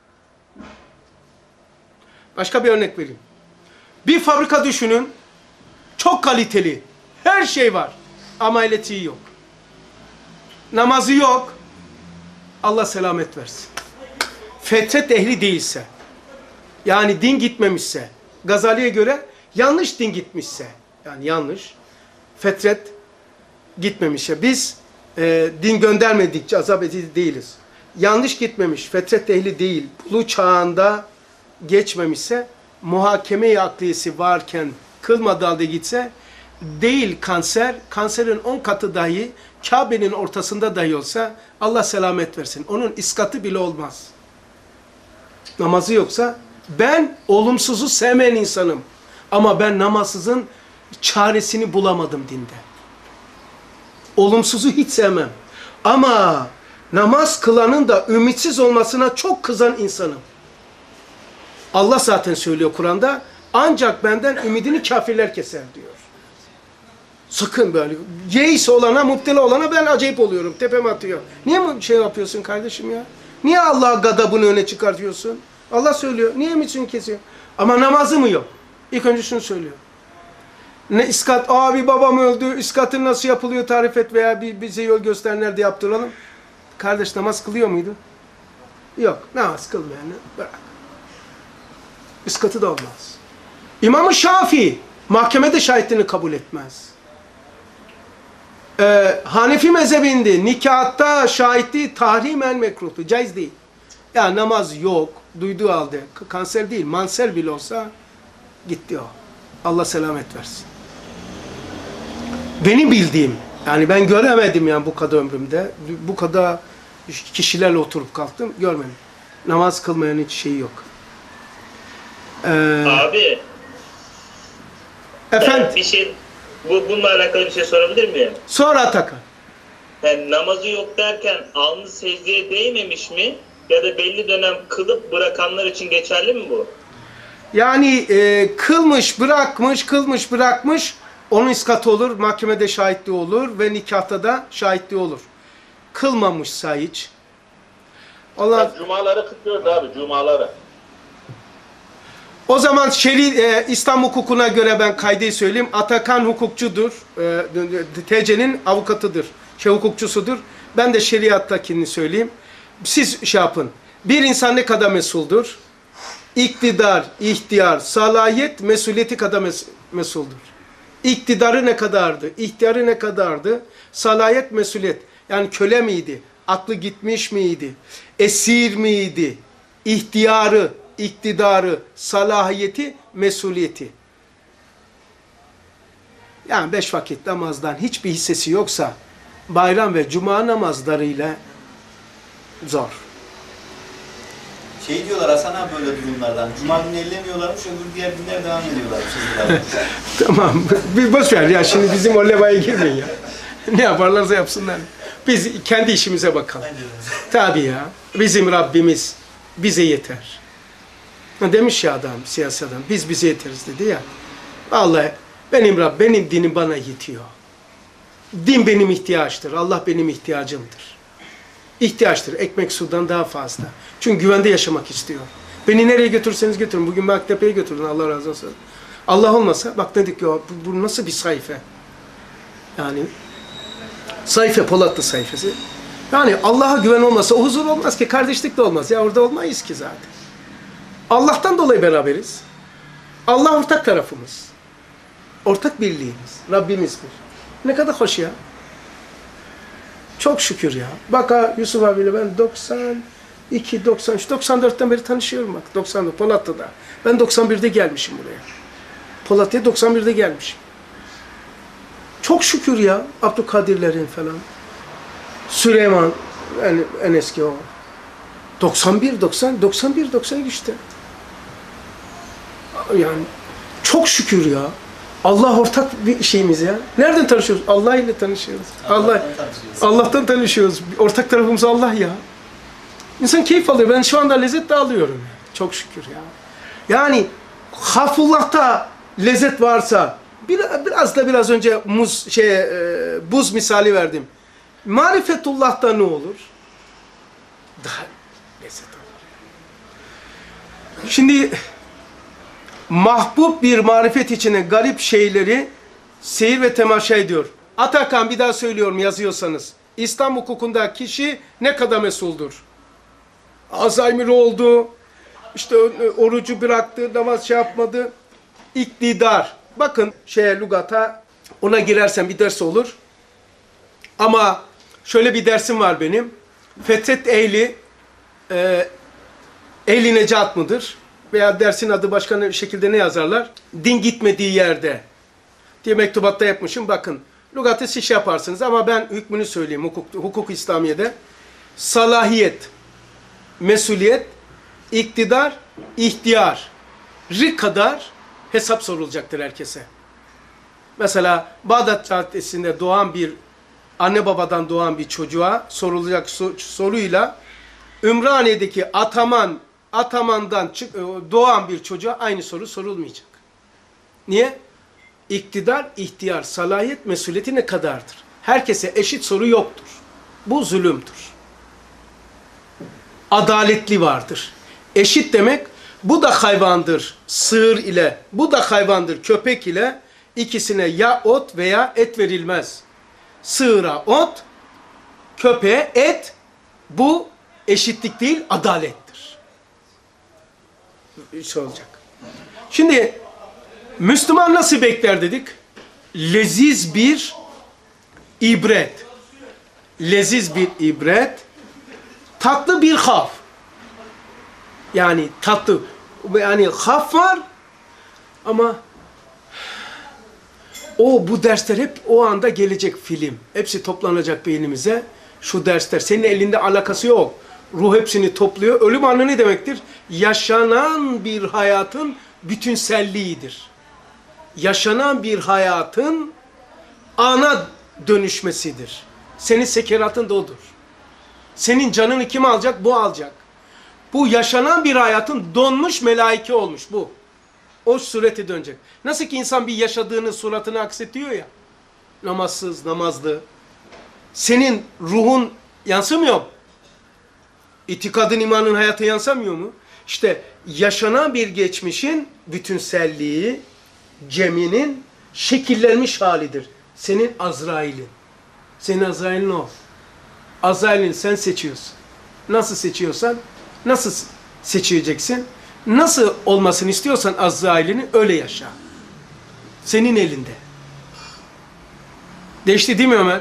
Başka bir örnek vereyim. Bir fabrika düşünün. Çok kaliteli. Her şey var. Ama elektriği yok. Namazı yok. Allah selamet versin. Fetret ehli değilse, yani din gitmemişse, Gazali'ye göre yanlış din gitmişse, yani yanlış, fetret gitmemişse, biz din göndermedikçe azap edici değiliz. Yanlış gitmemiş, fetret ehli değil, bulu çağında geçmemişse, muhakeme-i akliyesi varken kılmadığı halde gitse, değil kanser, kanserin 10 katı dahi, Kabe'nin ortasında dahi olsa, Allah selamet versin. Onun iskatı bile olmaz. Namazı yoksa, ben olumsuzu sevmeyen insanım. Ama ben namazsızın çaresini bulamadım dinde. Olumsuzu hiç sevmem. Ama namaz kılanın da ümitsiz olmasına çok kızan insanım. Allah zaten söylüyor Kur'an'da, ancak benden ümidini kafirler keser diyor. Sakın böyle. Yeis olana, müptela olana ben acayip oluyorum. Tepeme atıyor. Niye bu şey yapıyorsun kardeşim ya? Niye Allah'a gadabını öne çıkartıyorsun? Allah söylüyor. Niye ümitini kesiyor? Ama namazı mı yok? İlk önce şunu söylüyor. Ne iskat? Abi babam öldü. İskatın nasıl yapılıyor tarif et veya bize yol göster, nerede yaptıralım. Kardeş namaz kılıyor muydu? Yok. Namaz kılmayanı bırak. İskatı da olmaz. İmam-ı Şafii mahkemede şahitliğini kabul etmez. Hanefi mezhebinde nikahta şahitliği tahrimen mekruhtu. Caiz değil. Ya namaz yok. Duyduğu halde. Kanser değil. Manser bile olsa gitti o. Allah selamet versin. Benim bildiğim, yani ben göremedim yani bu kadar ömrümde. Bu kadar kişilerle oturup kalktım. Görmedim. Namaz kılmayan hiç şey yok. Abi. Efendim? Bir şey, bununla alakalı bir şey sorabilir miyim? Sonra Atakan. Yani namazı yok derken alnı secdeye değmemiş mi? Ya da belli dönem kılıp bırakanlar için geçerli mi bu? Yani kılmış, bırakmış, onun iskatı olur, mahkemede şahitliği olur ve nikahta da şahitliği olur. Kılmamışsa hiç. Allah... Cumaları kıtlıyordu abi, cumaları. O zaman İslam hukukuna göre ben kaydı söyleyeyim. Atakan hukukçudur. TC'nin avukatıdır. Hukukçusudur. Ben de şeriattakini söyleyeyim. Siz şey yapın. Bir insan ne kadar mesuldur? İktidar, ihtiyar, salahiyet, mesuliyeti kadar mesuldür. İktidarı ne kadardı? İhtiyarı ne kadardı? Salayet, mesuliyet. Yani köle miydi? Aklı gitmiş miydi? Esir miydi? İhtiyarı, iktidarı, salahiyeti, mesuliyeti. Yani 5 vakit namazdan hiçbir hissesi yoksa bayram ve cuma namazlarıyla zor. Şey diyorlar Hasan abi böyle durumlardan. Cuma günü ellemiyorlarmış, öbür diğer günler devam ediyorlar. Tamam. Bir boş ver ya, şimdi bizim o levaya girmeyin ya. Ne yaparlarsa yapsınlar. Biz kendi işimize bakalım. Tabii ya. Bizim Rabbimiz bize yeter. Demiş ya adam, siyasi adam. Biz bize yeteriz dedi ya. Vallahi benim Rabb, benim dinim bana yetiyor. Din benim ihtiyaçtır. Allah benim ihtiyacımdır. İhtiyaçtır. Ekmek sudan daha fazla. Çünkü güvende yaşamak istiyor. Beni nereye götürseniz götürün. Bugün Aktepe'ye götürdün, Allah razı olsun. Allah olmasa bak dedik ya, bu nasıl bir sayfa? Yani sayfa, Polatlı sayfası. Yani Allah'a güven olmasa o huzur olmaz ki, kardeşlik de olmaz. Ya orada olmayız ki zaten. Allah'tan dolayı beraberiz. Allah ortak tarafımız. Ortak birliğimiz. Rabbimiz bir. Ne kadar hoş ya. Çok şükür ya. Bak ha, Yusuf abiyle ben 92, 93, 94'ten beri tanışıyorum bak. 94 Polatlı'da. Ben 91'de gelmişim buraya. Polatlı'ya 91'de gelmişim. Çok şükür ya. Abdülkadirlerin falan. Süleyman en eski o. 91, 93'te. Yani çok şükür ya. Allah ortak bir şeyimiz ya. Nereden tanışıyoruz? Allah ile tanışıyoruz. Allah'tan tanışıyoruz. Ortak tarafımız Allah ya. İnsan keyif alıyor. Ben şu anda lezzet de alıyorum. Çok şükür ya. Yani Haffullah'ta lezzet varsa, biraz önce buz misali verdim. Marifetullah'ta ne olur? Daha lezzet olur. Şimdi mahbub bir marifet içine garip şeyleri seyir ve temaşa ediyor. Atakan, bir daha söylüyorum yazıyorsanız. İslam hukukunda kişi ne kadar mesuldür? Alzheimer oldu, işte orucu bıraktı, namaz yapmadı. İktidar. Bakın lügata, ona girersen bir ders olur. Ama şöyle bir dersim var benim. Fetret ehli necat mıdır? Veya dersin adı başka bir şekilde ne yazarlar? Din gitmediği yerde diye mektubatta yapmışım. Bakın, lügatı siz yaparsınız ama ben hükmünü söyleyeyim hukuk İslamiye'de. Salahiyet, mesuliyet, iktidar, ihtiyar kadar hesap sorulacaktır herkese. Mesela Bağdat Caddesi'nde doğan bir anne babadan doğan bir çocuğa sorulacak soruyla Ümraniye'deki atamandan doğan bir çocuğa aynı soru sorulmayacak. Niye? İktidar, ihtiyar, salahiyet, mesuliyeti ne kadardır? Herkese eşit soru yoktur. Bu zulümdür. Adaletli vardır. Eşit demek, bu da hayvandır sığır ile, bu da hayvandır köpek ile, ikisine ya ot veya et verilmez. Sığıra ot, köpeğe et, bu eşitlik değil, adalettir. Hiç olacak. Şimdi Müslüman nasıl bekler dedik? Leziz bir ibret. Leziz bir ibret. Tatlı bir haf. Yani tatlı. Yani haf var ama bu dersler hep o anda gelecek film. Hepsi toplanacak beynimize. Şu dersler. Senin elinde alakası yok. Ruh hepsini topluyor. Ölüm anı ne demektir? Yaşanan bir hayatın bütünselliğidir. Yaşanan bir hayatın ana dönüşmesidir. Senin sekeratın da odur. Senin canını kim alacak? Bu alacak. Bu yaşanan bir hayatın donmuş melaike olmuş bu. O surete dönecek. Nasıl ki insan bir yaşadığını suratını aksetiyor ya. Namazsız, namazlı. Senin ruhun yansımıyor mu? İtikadın, imanın hayata yansımıyor mu? İşte yaşanan bir geçmişin bütünselliği, ceminin şekillenmiş halidir. Senin Azrail'in. Senin Azrail'in o. Azrail'in sen seçiyorsun. Nasıl seçiyorsan, nasıl seçeceksin? Nasıl olmasını istiyorsan Azrail'ini öyle yaşa. Senin elinde. Değişti değil mi Ömer?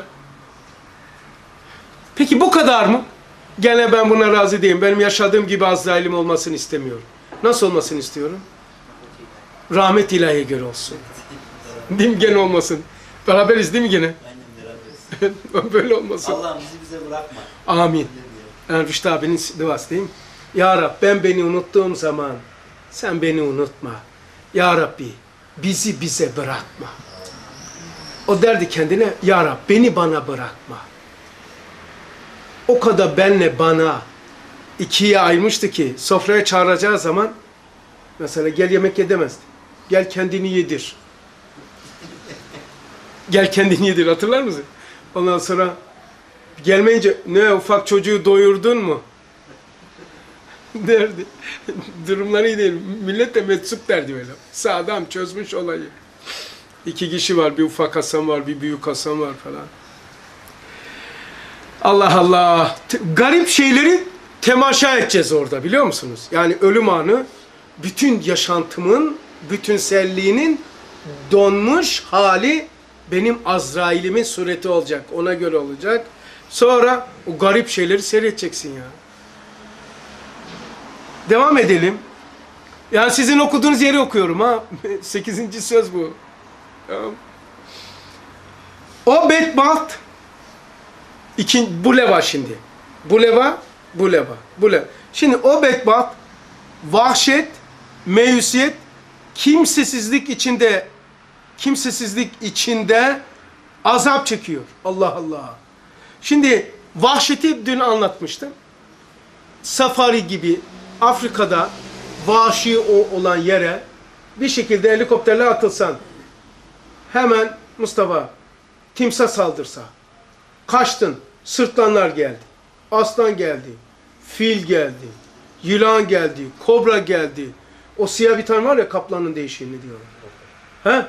Peki bu kadar mı? Gene ben buna razı değilim. Benim yaşadığım gibi Azrail'im olmasını istemiyorum. Nasıl olmasını istiyorum? Rahmet ilahiye göre olsun. Değil mi? Gene olmasın. Beraberiz değil mi gene? Aynen beraberiz. Böyle olmasın. Allah'ım bizi bize bırakma. Amin. Yani Rüştü abinin duası değil mi? Ya Rab ben beni unuttuğum zaman sen beni unutma. Ya Rabbi bizi bize bırakma. O derdi kendine, Ya Rab beni bana bırakma. O kadar benle bana ikiye ayırmıştı ki sofraya çağıracağı zaman mesela gel yemek ye demezdi. Gel kendini yedir. Gel kendini yedir, hatırlar mısın? Ondan sonra gelmeyince ne ufak çocuğu doyurdun mu? Derdi. Durumları iyi değil. Millet de metsup derdi böyle. Sağdan çözmüş olayı. 2 kişi var. Bir ufak Hasan var. Bir büyük Hasan var falan. Allah Allah. Garip şeyleri temaşa edeceğiz orada biliyor musunuz? Yani ölüm anı bütün yaşantımın, bütünselliğinin donmuş hali benim Azrail'imin sureti olacak. Ona göre olacak. Sonra o garip şeyleri seyredeceksin ya. Devam edelim. Yani sizin okuduğunuz yeri okuyorum ha. 8. söz bu. Tamam. O bedbaht bu leva şimdi. Bu leva. Şimdi o bedbaht vahşet, meyusiyet, kimsesizlik içinde azap çekiyor. Allah Allah. Şimdi vahşeti dün anlatmıştım. Safari gibi Afrika'da vahşi olan yere bir şekilde helikopterle atılsan hemen Mustafa timsah saldırsa kaçtın, sırtlanlar geldi, aslan geldi, fil geldi, yılan geldi, kobra geldi. O siyah bir tane var ya kaplanın değişiğini diyorlar. He?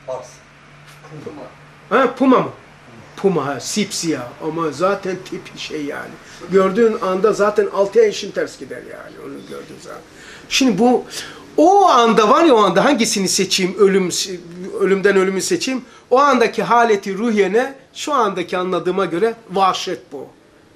Ha, puma mı? Puma ha, sipsiyah ama zaten tipi şey yani. Gördüğün anda zaten 6 yaşın ters gider yani onu gördüğün zaman. Şimdi bu o anda var ya o anda hangisini seçeyim ölümden ölümü seçeyim o andaki haleti ruhiyene şu andaki anladığıma göre vahşet bu.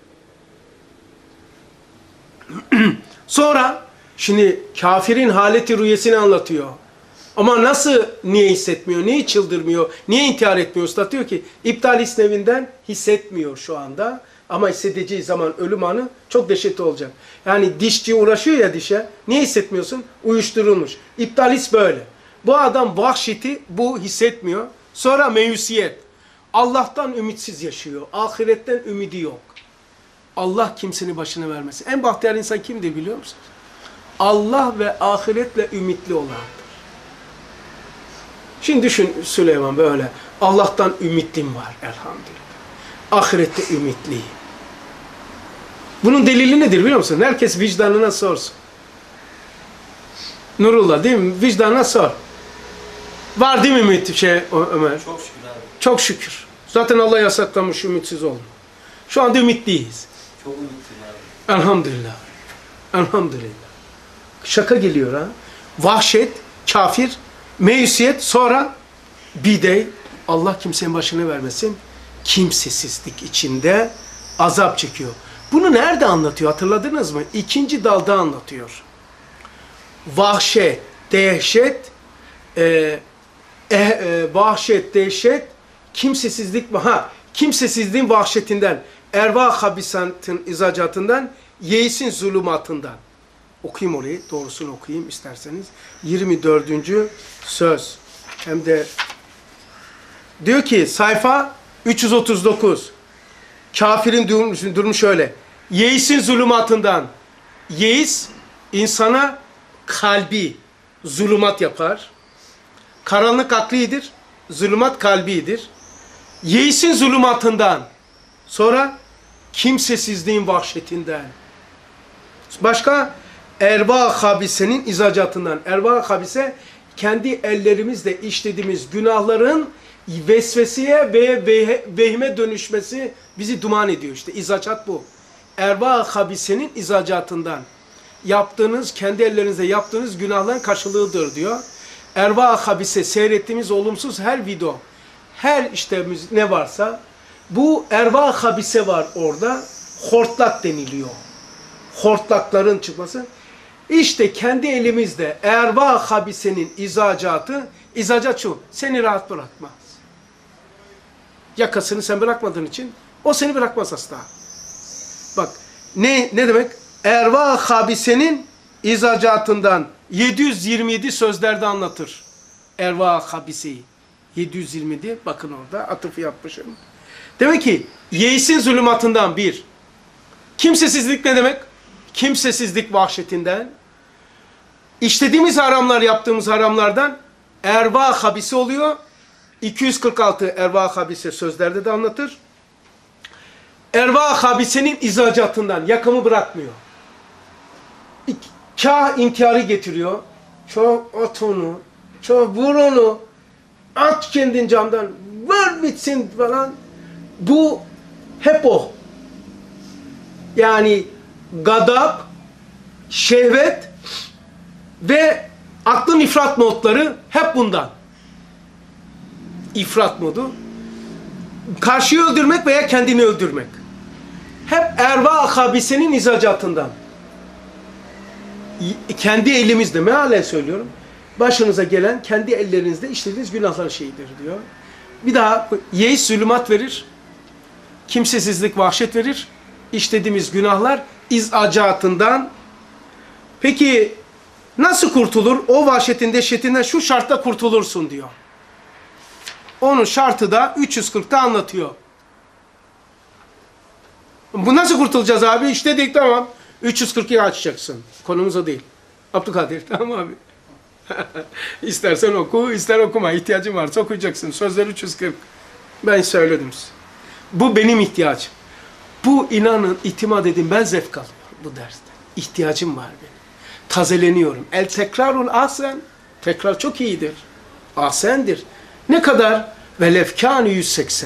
Sonra şimdi kafirin haleti ruhiyesini anlatıyor. Ama nasıl niye hissetmiyor, niye çıldırmıyor, niye intihar etmiyor? Usta diyor ki iptalist nevinden hissetmiyor şu anda. Ama hissedeceği zaman ölüm anı çok dehşetli olacak. Yani dişçi uğraşıyor ya dişe. Niye hissetmiyorsun? Uyuşturulmuş. İptalist böyle. Bu adam vahşeti bu hissetmiyor. Sonra meyusiyet. Allah'tan ümitsiz yaşıyor. Ahiretten ümidi yok. Allah kimsenin başına vermesin. En bahtiyar insan kimdir biliyor musunuz? Allah ve ahiretle ümitli olandır. Şimdi düşün Süleyman böyle. Allah'tan ümitlim var elhamdülillah. Ahirette ümitliyim. Bunun delili nedir biliyor musun? Herkes vicdanına sorsun. Nurullah değil mi? Vicdanına sor. Var değil mi ümit Ömer? Çok şükür abi. Çok şükür. Zaten Allah yasaklamış ümitsiz olma. Şu anda ümitliyiz. Çok umutluyum abi. Elhamdülillah. Elhamdülillah. Şaka geliyor ha. Vahşet, kafir, meyusiyet sonra bir de Allah kimsenin başına vermesin. Kimsesizlik içinde azap çekiyor. Bunu nerede anlatıyor hatırladınız mı? 2. dalda anlatıyor. Vahşet, dehşet, vahşet, dehşet, kimsesizlik, kimsesizliğin vahşetinden, erva habisatın izacatından, yeisin zulümatından. Okuyayım orayı, doğrusunu okuyayım isterseniz. 24. söz. Hem de diyor ki sayfa 339. Kafirin durumu şöyle. Yeisin zulümatından. Yeis insana kalbi zulümat yapar. Karanlık aklidir. Zulümat kalbidir. Yeisin zulümatından. Sonra kimsesizliğin vahşetinden. Başka erva habisenin izacatından. Erva habise kendi ellerimizle işlediğimiz günahların vesveseye ve vehime dönüşmesi bizi duman ediyor. İşte izacat bu. Erva habisenin izacatından. Yaptığınız, kendi ellerinizle yaptığınız günahların karşılığıdır diyor. erva habise seyrettiğimiz olumsuz her video, her işte ne varsa bu erva habise var orada. Hortlak deniliyor. Hortlakların çıkması. İşte kendi elimizde erva habisenin izacat şu, seni rahat bırakmaz. Yakasını sen bırakmadığın için o seni bırakmaz asla. Bak ne demek? Erva habisenin izacatından 727 sözlerde anlatır. Erva habiseyi. 727 bakın orada atıfı yapmışım. Demek ki yeisin zulümatından bir. Kimsesizlik ne demek? Kimsesizlik vahşetinden. İşlediğimiz haramlar, yaptığımız haramlardan erva habise oluyor. 246 erva habise sözlerde de anlatır. Erva habisenin izacatından yakamı bırakmıyor. Kah intiharı getiriyor. Çok at onu, çok vur onu, at kendin camdan, vur bitsin falan. Bu hep o. Yani gadap, şehvet ve aklın ifrat modları hep bundan. İfrat modu. Karşıyı öldürmek veya kendini öldürmek. Hep erva habisenin izacatından. Kendi elimizde, mealen söylüyorum, başınıza gelen kendi ellerinizde işlediğiniz günahlar şeyidir diyor. Bir daha yeis zulümat verir, kimsesizlik vahşet verir, işlediğimiz günahlar izacatından. Peki nasıl kurtulur? O vahşetin dehşetinden şu şartla kurtulursun diyor. Onun şartı da 340'ta anlatıyor. Bu nasıl kurtulacağız abi? İşte dedik tamam. 340'ı açacaksın. Konumuz o değil. Abdülkadir tamam abi. İstersen oku, ister okuma. İhtiyacın varsa okuyacaksın. Sözler 340. Ben söyledim size. Bu benim ihtiyacım. Bu inanın itimat edin ben zevk alıyorum bu derste. İhtiyacım var benim. Tazeleniyorum. El tekrarun ahsen. Tekrar çok iyidir. Ahsendir. Ne kadar? Velefkânü 180.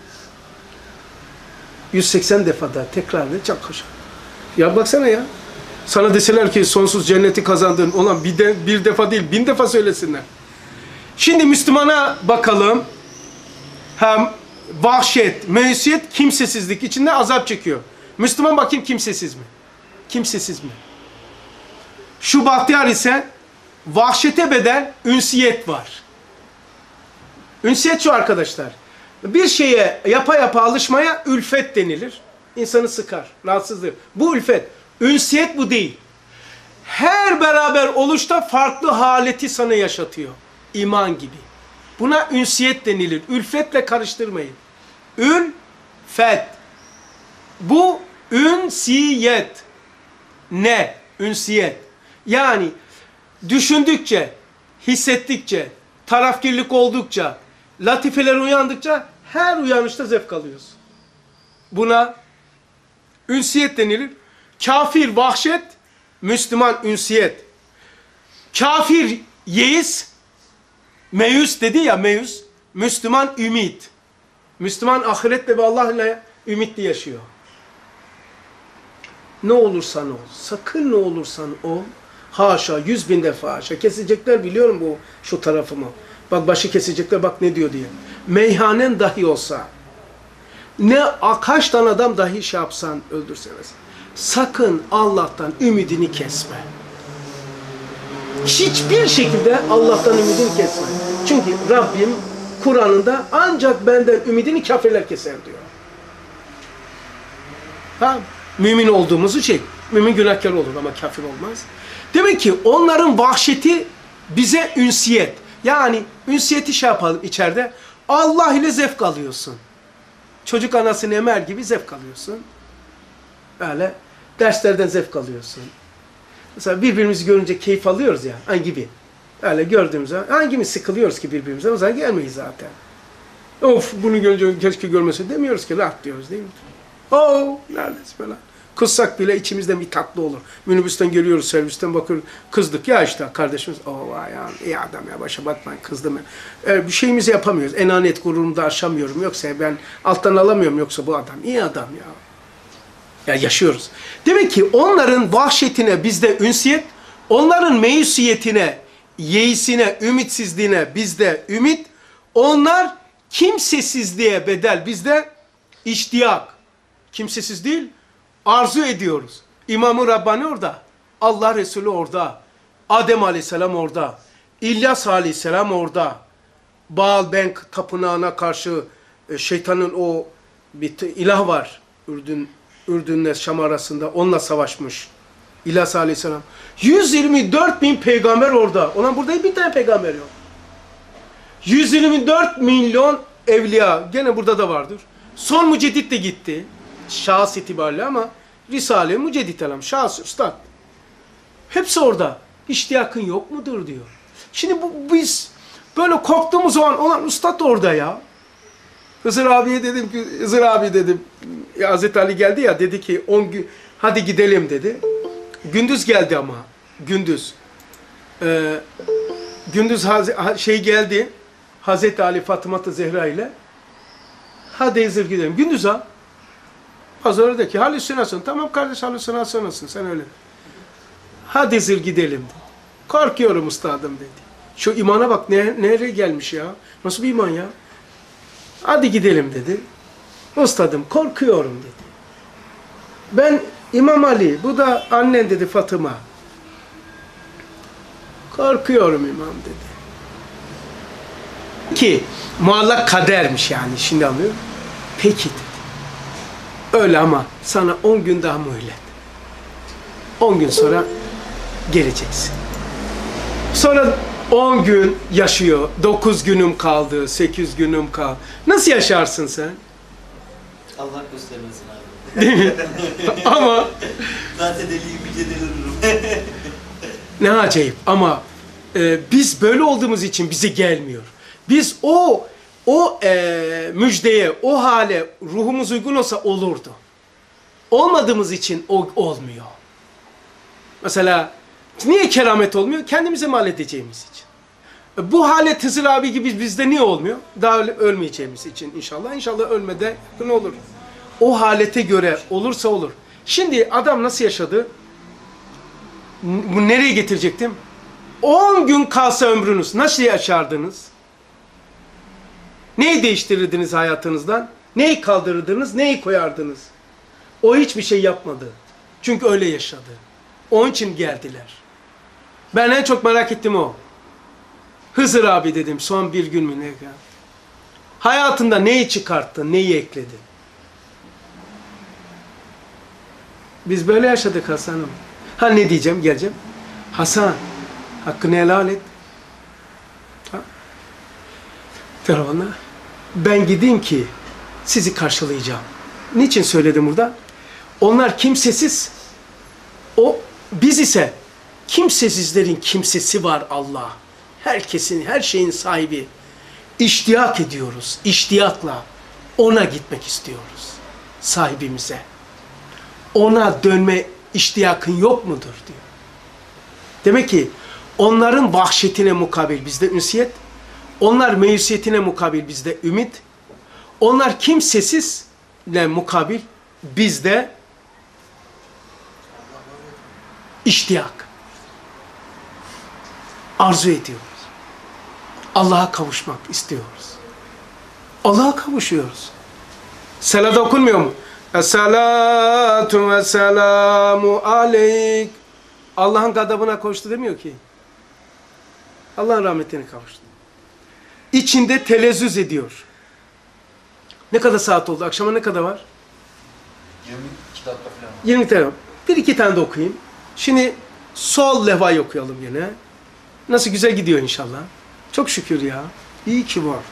180 defada tekrarlı çok hoş. Ya baksana ya. Sana deseler ki sonsuz cenneti kazandın. Olan bir defa değil 1000 defa söylesinler. Şimdi Müslümana bakalım. Hem vahşet, meysiyet, kimsesizlik içinde azap çekiyor. Müslüman bakayım kimsesiz mi? Kimsesiz mi? Şu bahtiyar ise vahşete bedel ünsiyet var. Ünsiyet şu arkadaşlar. Bir şeye yapa alışmaya ülfet denilir. İnsanı sıkar, rahatsızdır. Bu ülfet. Ünsiyet bu değil. Her beraber oluşta farklı haleti sana yaşatıyor. İman gibi. Buna ünsiyet denilir. Ülfetle karıştırmayın. Ülfet. Bu ünsiyet. Ne? Ünsiyet. Yani düşündükçe, hissettikçe, tarafkirlik oldukça, latifeler uyandıkça her uyanışta zevk alıyoruz. Buna ünsiyet denilir. Kafir vahşet, Müslüman ünsiyet. Kafir yeis, meyus dedi ya meyus, Müslüman ümit. Müslüman ahiretle ve Allah'la ümitli yaşıyor. Ne olursan ol, sakın ne olursan ol, haşa, 100.000 defa haşa. Kesecekler biliyorum bu şu tarafımı. Bak başı kesecekler bak ne diyor diye. Meyhanen dahi olsa, ne kaç tane adam dahi şey yapsan öldürseniz. Sakın Allah'tan ümidini kesme. Hiçbir şekilde Allah'tan ümidini kesme. Çünkü Rabbim Kur'an'ında ancak benden ümidini kafirler keser diyor. Ha, mümin olduğumuzu mümin günahkar olur ama kafir olmaz. Demek ki onların vahşeti bize ünsiyet. Yani ünsiyeti şey yapalım içeride. Allah ile zevk alıyorsun. Çocuk anasını emer gibi zevk alıyorsun. Böyle derslerden zevk alıyorsun. Mesela birbirimizi görünce keyif alıyoruz ya. Hani gibi. Öyle gördüğümüzde hangimiz sıkılıyoruz ki birbirimize? O zaman gelmeyiz zaten. Of bunu görünce keşke görmese demiyoruz ki rahat diyoruz değil mi? Oo neredesin falan. Kızsak bile içimizden bir tatlı olur. Minibüsten geliyoruz, servisten bakıyoruz. Kızdık ya işte kardeşimiz. Ya iyi adam ya başa bakmayın kızdım ya. Bir şeyimizi yapamıyoruz. Enanet gururumu da aşamıyorum. Yoksa ben alttan alamıyorum yoksa bu adam. İyi adam ya. Ya yaşıyoruz. Demek ki onların vahşetine bizde ünsiyet, onların meyusiyetine yeisine, ümitsizliğine bizde ümit, onlar kimsesizliğe bedel, bizde iştiyak. Kimsesiz değil, arzu ediyoruz. İmam-ı Rabbani orada, Allah Resulü orada, Adem Aleyhisselam orada, İlyas Aleyhisselam orada, Baal Benk tapınağına karşı şeytanın o bir ilah var, Ürdün'le Şam arasında, onunla savaşmış. İlyas Aleyhisselam. 124 bin peygamber orada. Ulan burada bir tane peygamber yok. 124 milyon evliya. Gene burada da vardır. Son müceddit de gitti. Şahıs itibariyle ama Risale-i Müceddit Alam. Şahıs, üstad. Hepsi orada. İştiyakın yok mudur diyor. Şimdi biz böyle korktuğumuz zaman olan üstad da orada ya. Hızır abiye dedim ki, Hızır abi dedim. Hazreti Ali geldi ya, dedi ki 10 gün hadi gidelim dedi. Gündüz geldi ama. Gündüz. Gündüz geldi. Hazreti Ali Fatıma Zehra ile. Hadi Hızır gidelim. Gündüz ha. Pazardaki halüsinasyon. Tamam kardeş, halüsinasyonasın sen öyle. Hadi Hızır gidelim dedi. Korkuyorum üstadım dedi. Şu imana bak nereye gelmiş ya. Nasıl bir iman ya. Hadi gidelim dedi. Üstadım korkuyorum dedi. Ben İmam Ali, bu da annen dedi Fatıma. Korkuyorum imam dedi. Ki muallak kadermiş yani, şimdi anlıyor. Peki dedi. Öyle ama sana 10 gün daha mühlet. 10 gün sonra geleceksin. Sonra 10 gün yaşıyor. 9 günüm kaldı, 8 günüm kaldı. Nasıl yaşarsın sen? Allah göstermesin abi. Değil mi? Ama Zaten deliyim, bir deliririm. ne acayip ama biz böyle olduğumuz için bize gelmiyor. Biz o müjdeye, o hale ruhumuz uygun olsa olurdu. Olmadığımız için olmuyor. Mesela niye keramet olmuyor? Kendimize mal edeceğimiz için. Bu halet Hızır abi gibi bizde niye olmuyor? Daha ölmeyeceğimiz için inşallah. İnşallah ölmede ne olur? O halete göre olursa olur. Şimdi adam nasıl yaşadı? Nereye getirecektim? 10 gün kalsa ömrünüz nasıl yaşardınız? Neyi değiştirirdiniz hayatınızdan? Neyi kaldırırdınız? Neyi koyardınız? O hiçbir şey yapmadı. Çünkü öyle yaşadı. Onun için geldiler. Ben en çok merak ettim o. Hızır abi dedim, son bir gün mü ne? Hayatında neyi çıkarttı, neyi ekledi? Biz böyle yaşadık Hasan'ım. Ha ne diyeceğim, geleceğim. Hasan, hakkını helal et. Ha? Telefonla. Ben gideyim ki sizi karşılayacağım. Niçin söyledim burada? Onlar kimsesiz. Biz ise kimsesizlerin kimsesi var Allah. Herkesin, her şeyin sahibi. İştiyak ediyoruz. İştiyakla ona gitmek istiyoruz. Sahibimize. Ona dönme iştiyakın yok mudur diyor. Demek ki onların vahşetine mukabil bizde ünsiyet, onlar meyusiyetine mukabil bizde ümit, onlar kimsesizle mukabil bizde iştiyak. Arzu ediyoruz. Allah'a kavuşmak istiyoruz. Allah'a kavuşuyoruz. Selada okunmuyor mu? Es-salatu ve selamu aleyk. Allah'ın gadabına kavuştu demiyor ki. Allah'ın rahmetine kavuştu. İçinde telezzüz ediyor. Ne kadar saat oldu? Akşama ne kadar var? 22 dakika falan. 20 tane. Bir iki tane de okuyayım. Şimdi sol levhayı okuyalım yine. Nasıl güzel gidiyor inşallah. Çok şükür ya. İyi ki var.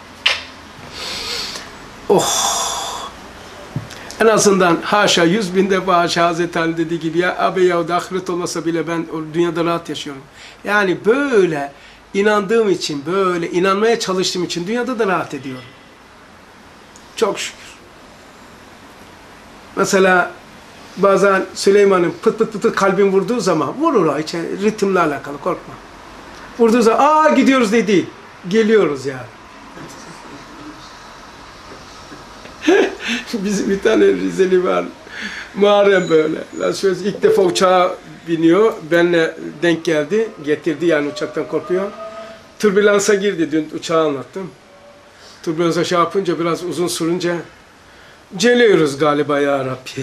Oh. En azından haşa 100.000 defa haşa Hazreti Ali dediği gibi ya abi ya da ahiret olmasa bile ben dünyada rahat yaşıyorum. Yani böyle inandığım için, böyle inanmaya çalıştığım için dünyada da rahat ediyorum. Çok şükür. Mesela bazen Süleyman'ın pıt pıt pıt kalbin vurduğu zaman vurur o hiç ritimle alakalı korkma. Vurduğu zaman gidiyoruz dedi. Geliyoruz yani. Bizim bir tane Rizeli var. Muharrem böyle. Las Vegas ilk defa uçağa biniyor. Benle denk geldi. Getirdi yani uçaktan korkuyor. Türbülansa girdi. Dün uçağı anlattım. Türbülansa şey yapınca biraz uzun sürünce geliyoruz galiba ya Rabbi.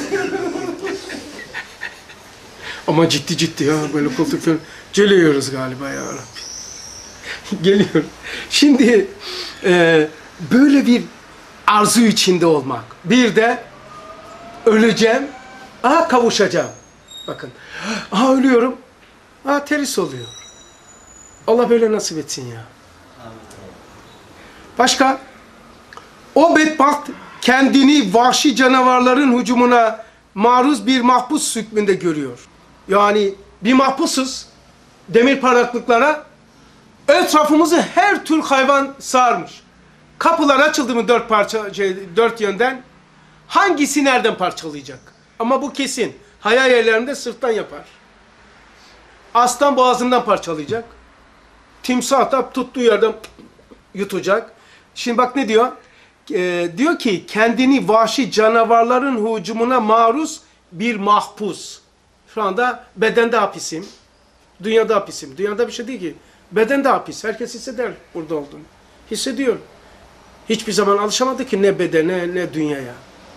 Ama ciddi ciddi ya böyle koltuk falan. Geliyoruz galiba ya Rabbi. Geliyor. Şimdi böyle bir arzu içinde olmak. Bir de öleceğim. Aha kavuşacağım. Bakın. Aha ölüyorum. Aha teris oluyor. Allah böyle nasip etsin ya. Başka? O bedbaht kendini vahşi canavarların hücumuna maruz bir mahpus hükmünde görüyor. Yani bir mahpusuz. Demir parmaklıklara etrafımızı her tür hayvan sarmış. Kapılar açıldı mı dört yönden hangisi nereden parçalayacak? Ama bu kesin. Hayal yerlerinde sırttan yapar. Aslan boğazından parçalayacak. Timsah da tuttuğu yerden yutacak. Şimdi bak ne diyor? Diyor ki kendini vahşi canavarların hücumuna maruz bir mahpus. Şu anda bedende hapisim. Dünyada hapisim. Dünyada bir şey değil ki. Bedende hapis. Herkes hisseder burada olduğunu. Hissediyor. Hiçbir zaman alışamadı ki ne bedene ne dünyaya.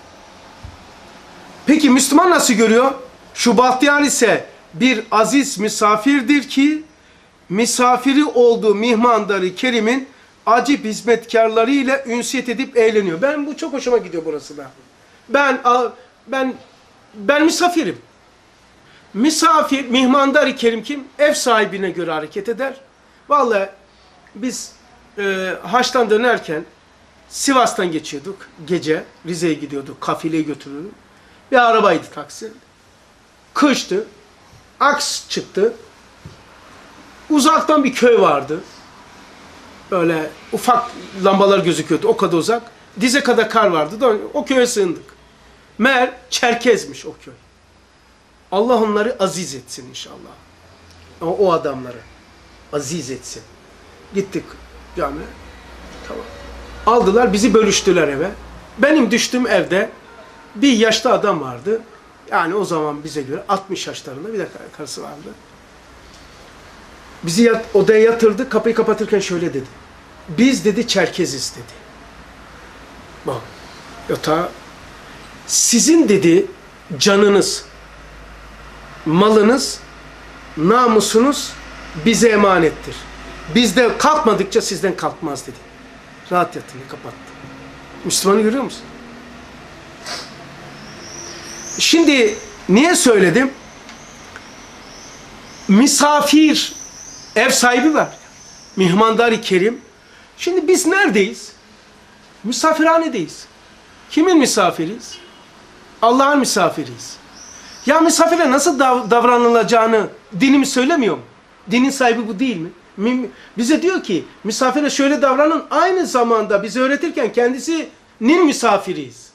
Peki Müslüman nasıl görüyor? Şu bahtiyar ise bir aziz misafirdir ki misafiri olduğu mihmandarı kerimin acip hizmetkarları ile ünsiyet edip eğleniyor. Ben bu çok hoşuma gidiyor burası da. Ben misafirim. Misafir, mihmandar-ı kerim kim? Ev sahibine göre hareket eder. Vallahi biz haçtan dönerken Sivas'tan geçiyorduk. Gece Rize'ye gidiyorduk. Kafileyi götürüyorduk. Bir arabaydı taksi. Kıştı. Aks çıktı. Uzaktan bir köy vardı. Böyle ufak lambalar gözüküyordu. O kadar uzak. Dize kadar kar vardı da o köye sığındık. Meğer Çerkezmiş o köy. Allah onları aziz etsin inşallah. O adamları aziz etsin. Gittik camiye. Tamam. Aldılar bizi bölüştüler eve. Benim düştüğüm evde bir yaşlı adam vardı. Yani o zaman bize göre 60 yaşlarında bir de karısı vardı. Bizi odaya yatırdı. Kapıyı kapatırken şöyle dedi. Biz dedi Çerkeziz dedi. Bak yatağa sizin dedi canınız, malınız, namusunuz bize emanettir. Bizde kalkmadıkça sizden kalkmaz dedi. Rahat yatın, kapattı. Müslümanı görüyor musun? Şimdi niye söyledim? Misafir, ev sahibi var. Mihmandar-ı kerim. Şimdi biz neredeyiz? Misafirhanedeyiz. Kimin misafiriyiz? Allah'ın misafiriyiz. Ya misafire nasıl davranılacağını dinimiz söylemiyor mu? Dinin sahibi bu değil mi? Bize diyor ki misafire şöyle davranın, aynı zamanda bize öğretirken kendisinin misafiriyiz.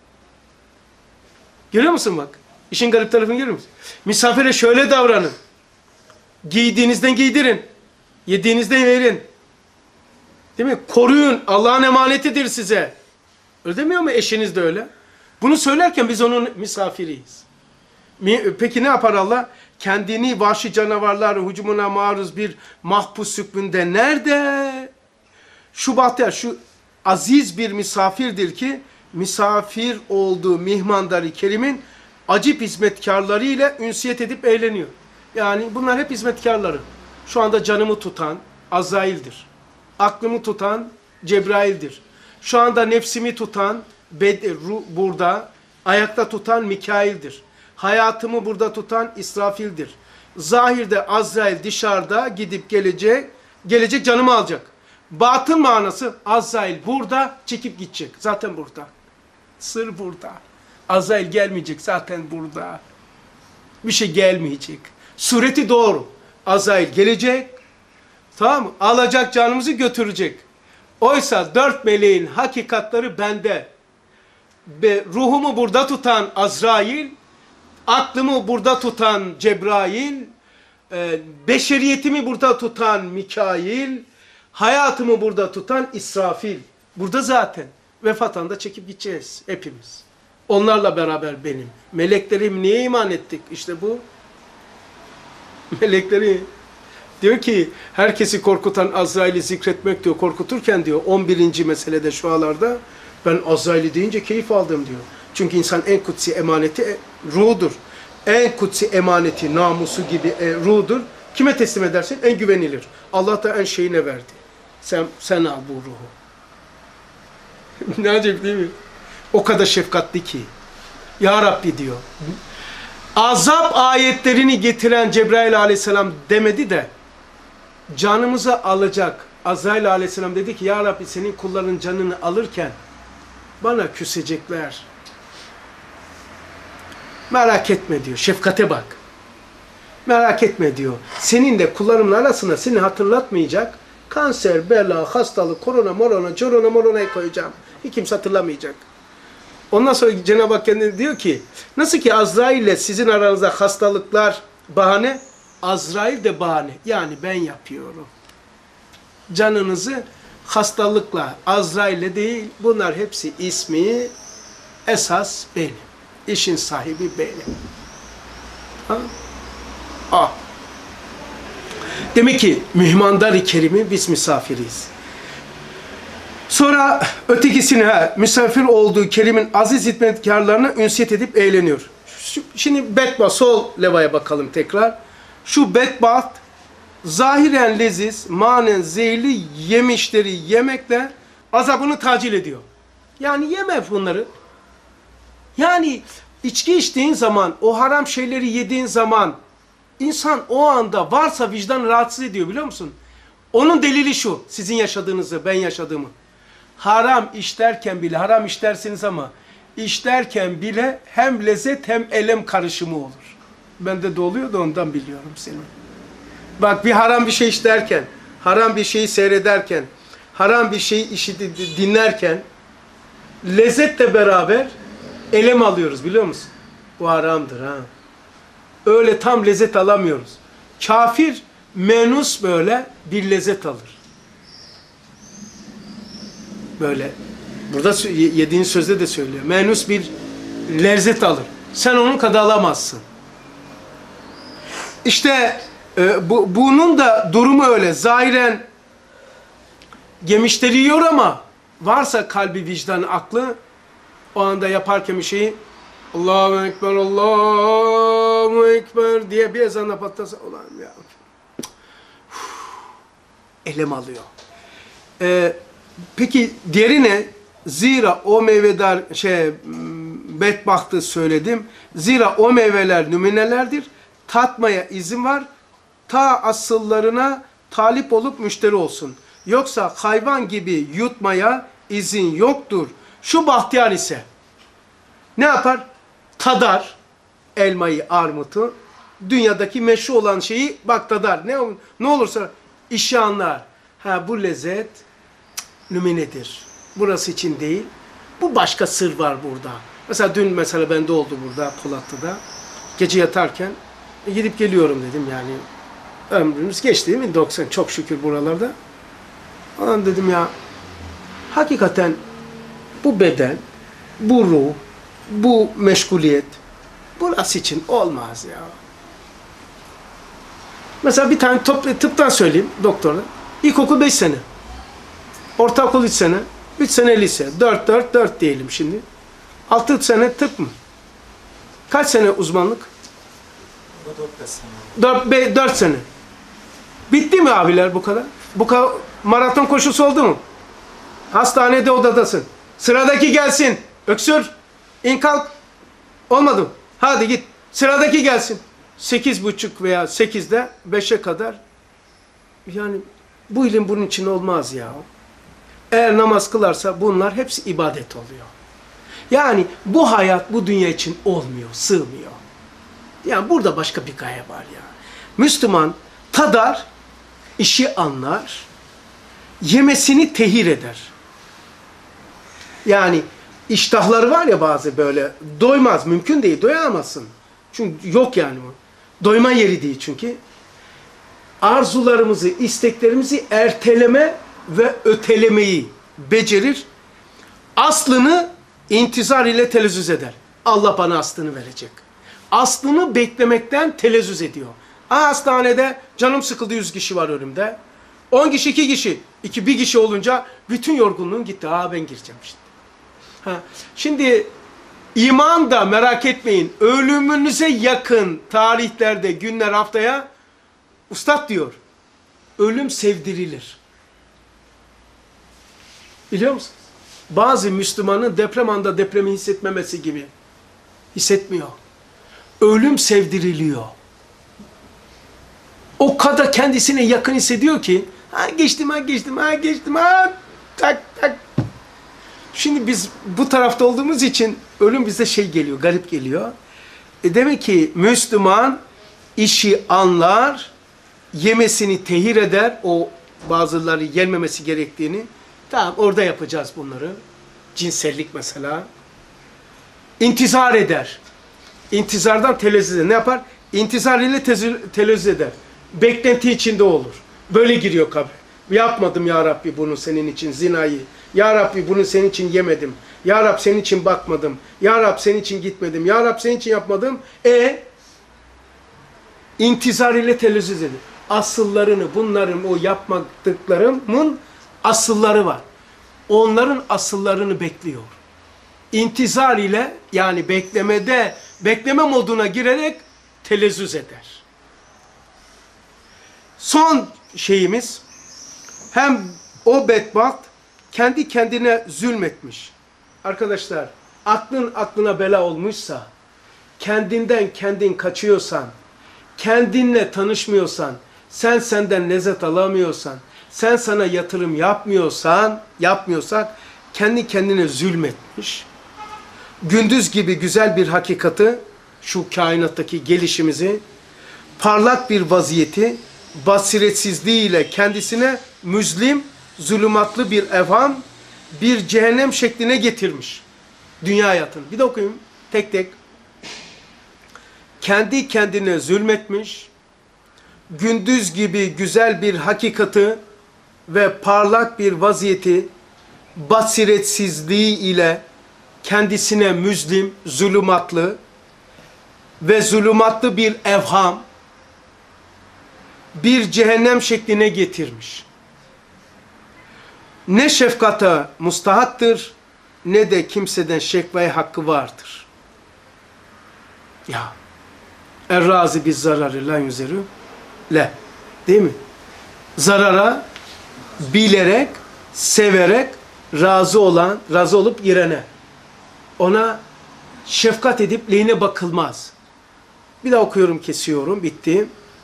Görüyor musun bak? İşin garip tarafını görüyor musun? Misafire şöyle davranın. Giydiğinizden giydirin. Yediğinizden verin. Değil mi? Koruyun. Allah'ın emanetidir size. Öyle demiyor mu? Eşiniz de öyle. Bunu söylerken biz onun misafiriyiz. Peki ne yapar Allah? Kendini vahşi canavarların hücumuna maruz bir mahpus hükmünde nerede? Şu bahtiyar, şu aziz bir misafirdir ki misafir olduğu mihmandar-ı kerimin acip hizmetkarları ile ünsiyet edip eğleniyor. Yani bunlar hep hizmetkarları. Şu anda canımı tutan Azrail'dir. Aklımı tutan Cebrail'dir. Şu anda nefsimi tutan burada, ayakta tutan Mikail'dir. Hayatımı burada tutan İsrafil'dir. Zahirde Azrail dışarıda gidip gelecek canımı alacak. Batın manası Azrail burada çekip gidecek. Zaten burada. Sır burada. Azrail gelmeyecek zaten burada. Bir şey gelmeyecek. Sureti doğru. Azrail gelecek. Tamam mı? Alacak canımızı götürecek. Oysa 4 meleğin hakikatleri bende. Ruhumu burada tutan Azrail, aklımı burada tutan Cebrail, beşeriyetimi burada tutan Mikail, hayatımı burada tutan İsrafil. Burada zaten. Vefatanda çekip gideceğiz hepimiz. Onlarla beraber benim. Meleklerim niye iman ettik? İşte bu. Melekleri diyor ki herkesi korkutan Azrail'i zikretmek diyor. Korkuturken diyor 11. meselede şualarda ben Azrail'i deyince keyif aldım diyor. Çünkü insan en kutsi emaneti ruhudur. En kutsi emaneti namusu gibi ruhudur. Kime teslim edersin? En güvenilir. Allah da en şeyine verdi. Sen al bu ruhu. Ne acayip değil mi? O kadar şefkatli ki. Ya Rabbi diyor. Azap ayetlerini getiren Cebrail aleyhisselam demedi de canımızı alacak. Azrail aleyhisselam dedi ki ya Rabbi senin kulların canını alırken bana küsecekler. Merak etme diyor. Şefkate bak. Merak etme diyor. Senin de kullarımın arasına seni hatırlatmayacak kanser, bela, hastalık, korona, morona, corona, morona'yı koyacağım. Hiç kimse hatırlamayacak. Ondan sonra Cenab-ı Hak kendine diyor ki nasıl ki Azrail ile sizin aranızda hastalıklar bahane, Azrail de bahane. Yani ben yapıyorum. Canınızı hastalıkla, Azrail'le değil, bunlar hepsi ismi, esas benim. İşin sahibi benim. Ha? Ah. Demek ki Mihmandar-ı Kerim'in biz misafiriyiz. Sonra ötekisine misafir olduğu Kerim'in aziz hizmetkarlarına ünsiyet edip eğleniyor. Şimdi bedbaht, sol levaya bakalım tekrar. Şu bedbaht zahiren leziz, manen zehirli yemişleri yemekle azabını tacil ediyor. Yani yeme bunları. Yani içki içtiğin zaman, o haram şeyleri yediğin zaman insan o anda varsa vicdan rahatsız ediyor biliyor musun? Onun delili şu, sizin yaşadığınızı, ben yaşadığımı. Haram işlerken bile, haram işlersiniz ama işlerken bile hem lezzet hem elem karışımı olur. Bende de oluyor da ondan biliyorum seni. Bak bir haram bir şey işlerken, haram bir şeyi seyrederken, haram bir şeyi dinlerken lezzetle beraber elem alıyoruz biliyor musun? Bu haramdır ha. Öyle tam lezzet alamıyoruz. Kafir menus böyle bir lezzet alır. Böyle. Burada yediğin sözde de söylüyor. Menus bir lezzet alır. Sen onun kadar alamazsın. İşte bunun da durumu öyle. Zahiren gemişleri yiyor ama varsa kalbi, vicdanı, aklı o anda yaparken bir şeyi Allahu Ekber, Allahu Ekber diye bir ezanla patlasa ulan ya. Elem alıyor. Peki diğeri ne? Zira o meyvedar bedbahtı söyledim. Zira o meyveler nümunelerdir. Tatmaya izin var. Ta asıllarına talip olup müşteri olsun. Yoksa hayvan gibi yutmaya izin yoktur. Şu bahtiyar ise ne yapar? Tadar elmayı, armutu. Dünyadaki meşru olan şeyi bak tadar. Ne olursa işi anlar. Ha bu lezzet nüminedir. Burası için değil. Bu başka sır var burada. Mesela dün mesela bende oldu burada Polatlı'da. Gece yatarken gidip geliyorum dedim yani. Ömrümüz geçti değil mi? 90 çok şükür buralarda. Ondan dedim ya hakikaten bu beden, bu ruh, bu meşguliyet burası için olmaz ya. Mesela bir tane tıptan söyleyeyim doktorla. İlkokul 5 sene. Ortaokul 3 sene. 3 sene lise. 4 diyelim şimdi. 6 sene tıp mı? Kaç sene uzmanlık? 4 sene. Bitti mi abiler bu kadar? Bu kadar maraton koşusu oldu mu? Hastanede odadasın. Sıradaki gelsin. Öksür. İn kalk. Olmadı mı? Hadi git. Sıradaki gelsin. 8.30 veya 8'de 5'e kadar. Yani bu ilim bunun için olmaz ya. Eğer namaz kılarsa bunlar hepsi ibadet oluyor. Yani bu hayat bu dünya için olmuyor, sığmıyor. Yani burada başka bir gaye var ya. Müslüman tadar, işi anlar, yemesini tehir eder. Yani iştahları var ya bazı böyle, doymaz, mümkün değil, doyamazsın. Çünkü yok yani bu. Doyma yeri değil çünkü. Arzularımızı, isteklerimizi erteleme ve ötelemeyi becerir. Aslını İntizar ile telezzüz eder. Allah bana aslını verecek. Aslını beklemekten telezzüz ediyor. Hastanede canım sıkıldı, 100 kişi var önümde. 10 kişi, 2 kişi. Bir kişi olunca bütün yorgunluğum gitti. Ben gireceğim işte. Şimdi iman da merak etmeyin. Ölümünüze yakın tarihlerde, günler, haftaya Üstad diyor. Ölüm sevdirilir. Biliyor musunuz? Bazı Müslümanın deprem anda depremi hissetmemesi gibi. Hissetmiyor. Ölüm sevdiriliyor. O kadar kendisine yakın hissediyor ki geçtim, tak. Şimdi biz bu tarafta olduğumuz için ölüm bize geliyor, garip geliyor. Demek ki Müslüman işi anlar, yemesini tehir eder, o bazıları yenmemesi gerektiğini. Tamam, orada yapacağız bunları. Cinsellik mesela. İntizar eder. İntizardan telezzüz eder. Ne yapar? İntizar ile telezzüz eder. Beklenti içinde olur. Böyle giriyor kabre. Yapmadım ya Rabbi bunu senin için zinayı. Ya Rabbi bunu senin için yemedim. Ya Rabbi senin için bakmadım. Ya Rabbi senin için gitmedim. Ya Rabbi senin için yapmadım. İntizar ile telezzüz eder. Asıllarını, bunların o yapmadıklarımın asılları var. Onların asıllarını bekliyor. İntizar ile, yani bekleme moduna girerek telezzüz eder. Son şeyimiz, hem o bedbaht kendi kendine zulmetmiş. Arkadaşlar, aklın aklına bela olmuşsa, kendinden kendin kaçıyorsan, kendinle tanışmıyorsan, sen senden lezzet alamıyorsan, sen sana yatırım yapmıyorsak, kendi kendine zulmetmiş. Gündüz gibi güzel bir hakikati, şu kainattaki gelişimizi, parlak bir vaziyeti, basiretsizliğiyle kendisine müzlim, zulümatlı bir evham, bir cehennem şekline getirmiş. Dünya hayatını. Bir de okuyayım tek tek. Kendi kendine zulmetmiş, gündüz gibi güzel bir hakikati ve parlak bir vaziyeti, basiretsizliği ile kendisine müzlim, zulümatlı ve zulümatlı bir evham, bir cehennem şekline getirmiş. Ne şefkate mustahaktır, ne de kimseden şekvaya hakkı vardır. Ya, er-razi biz zararı la yüzerü le. Değil mi? Zarara bilerek, severek, razı olup girene. Ona şefkat edip lehine bakılmaz. Bir daha okuyorum, kesiyorum, bitti.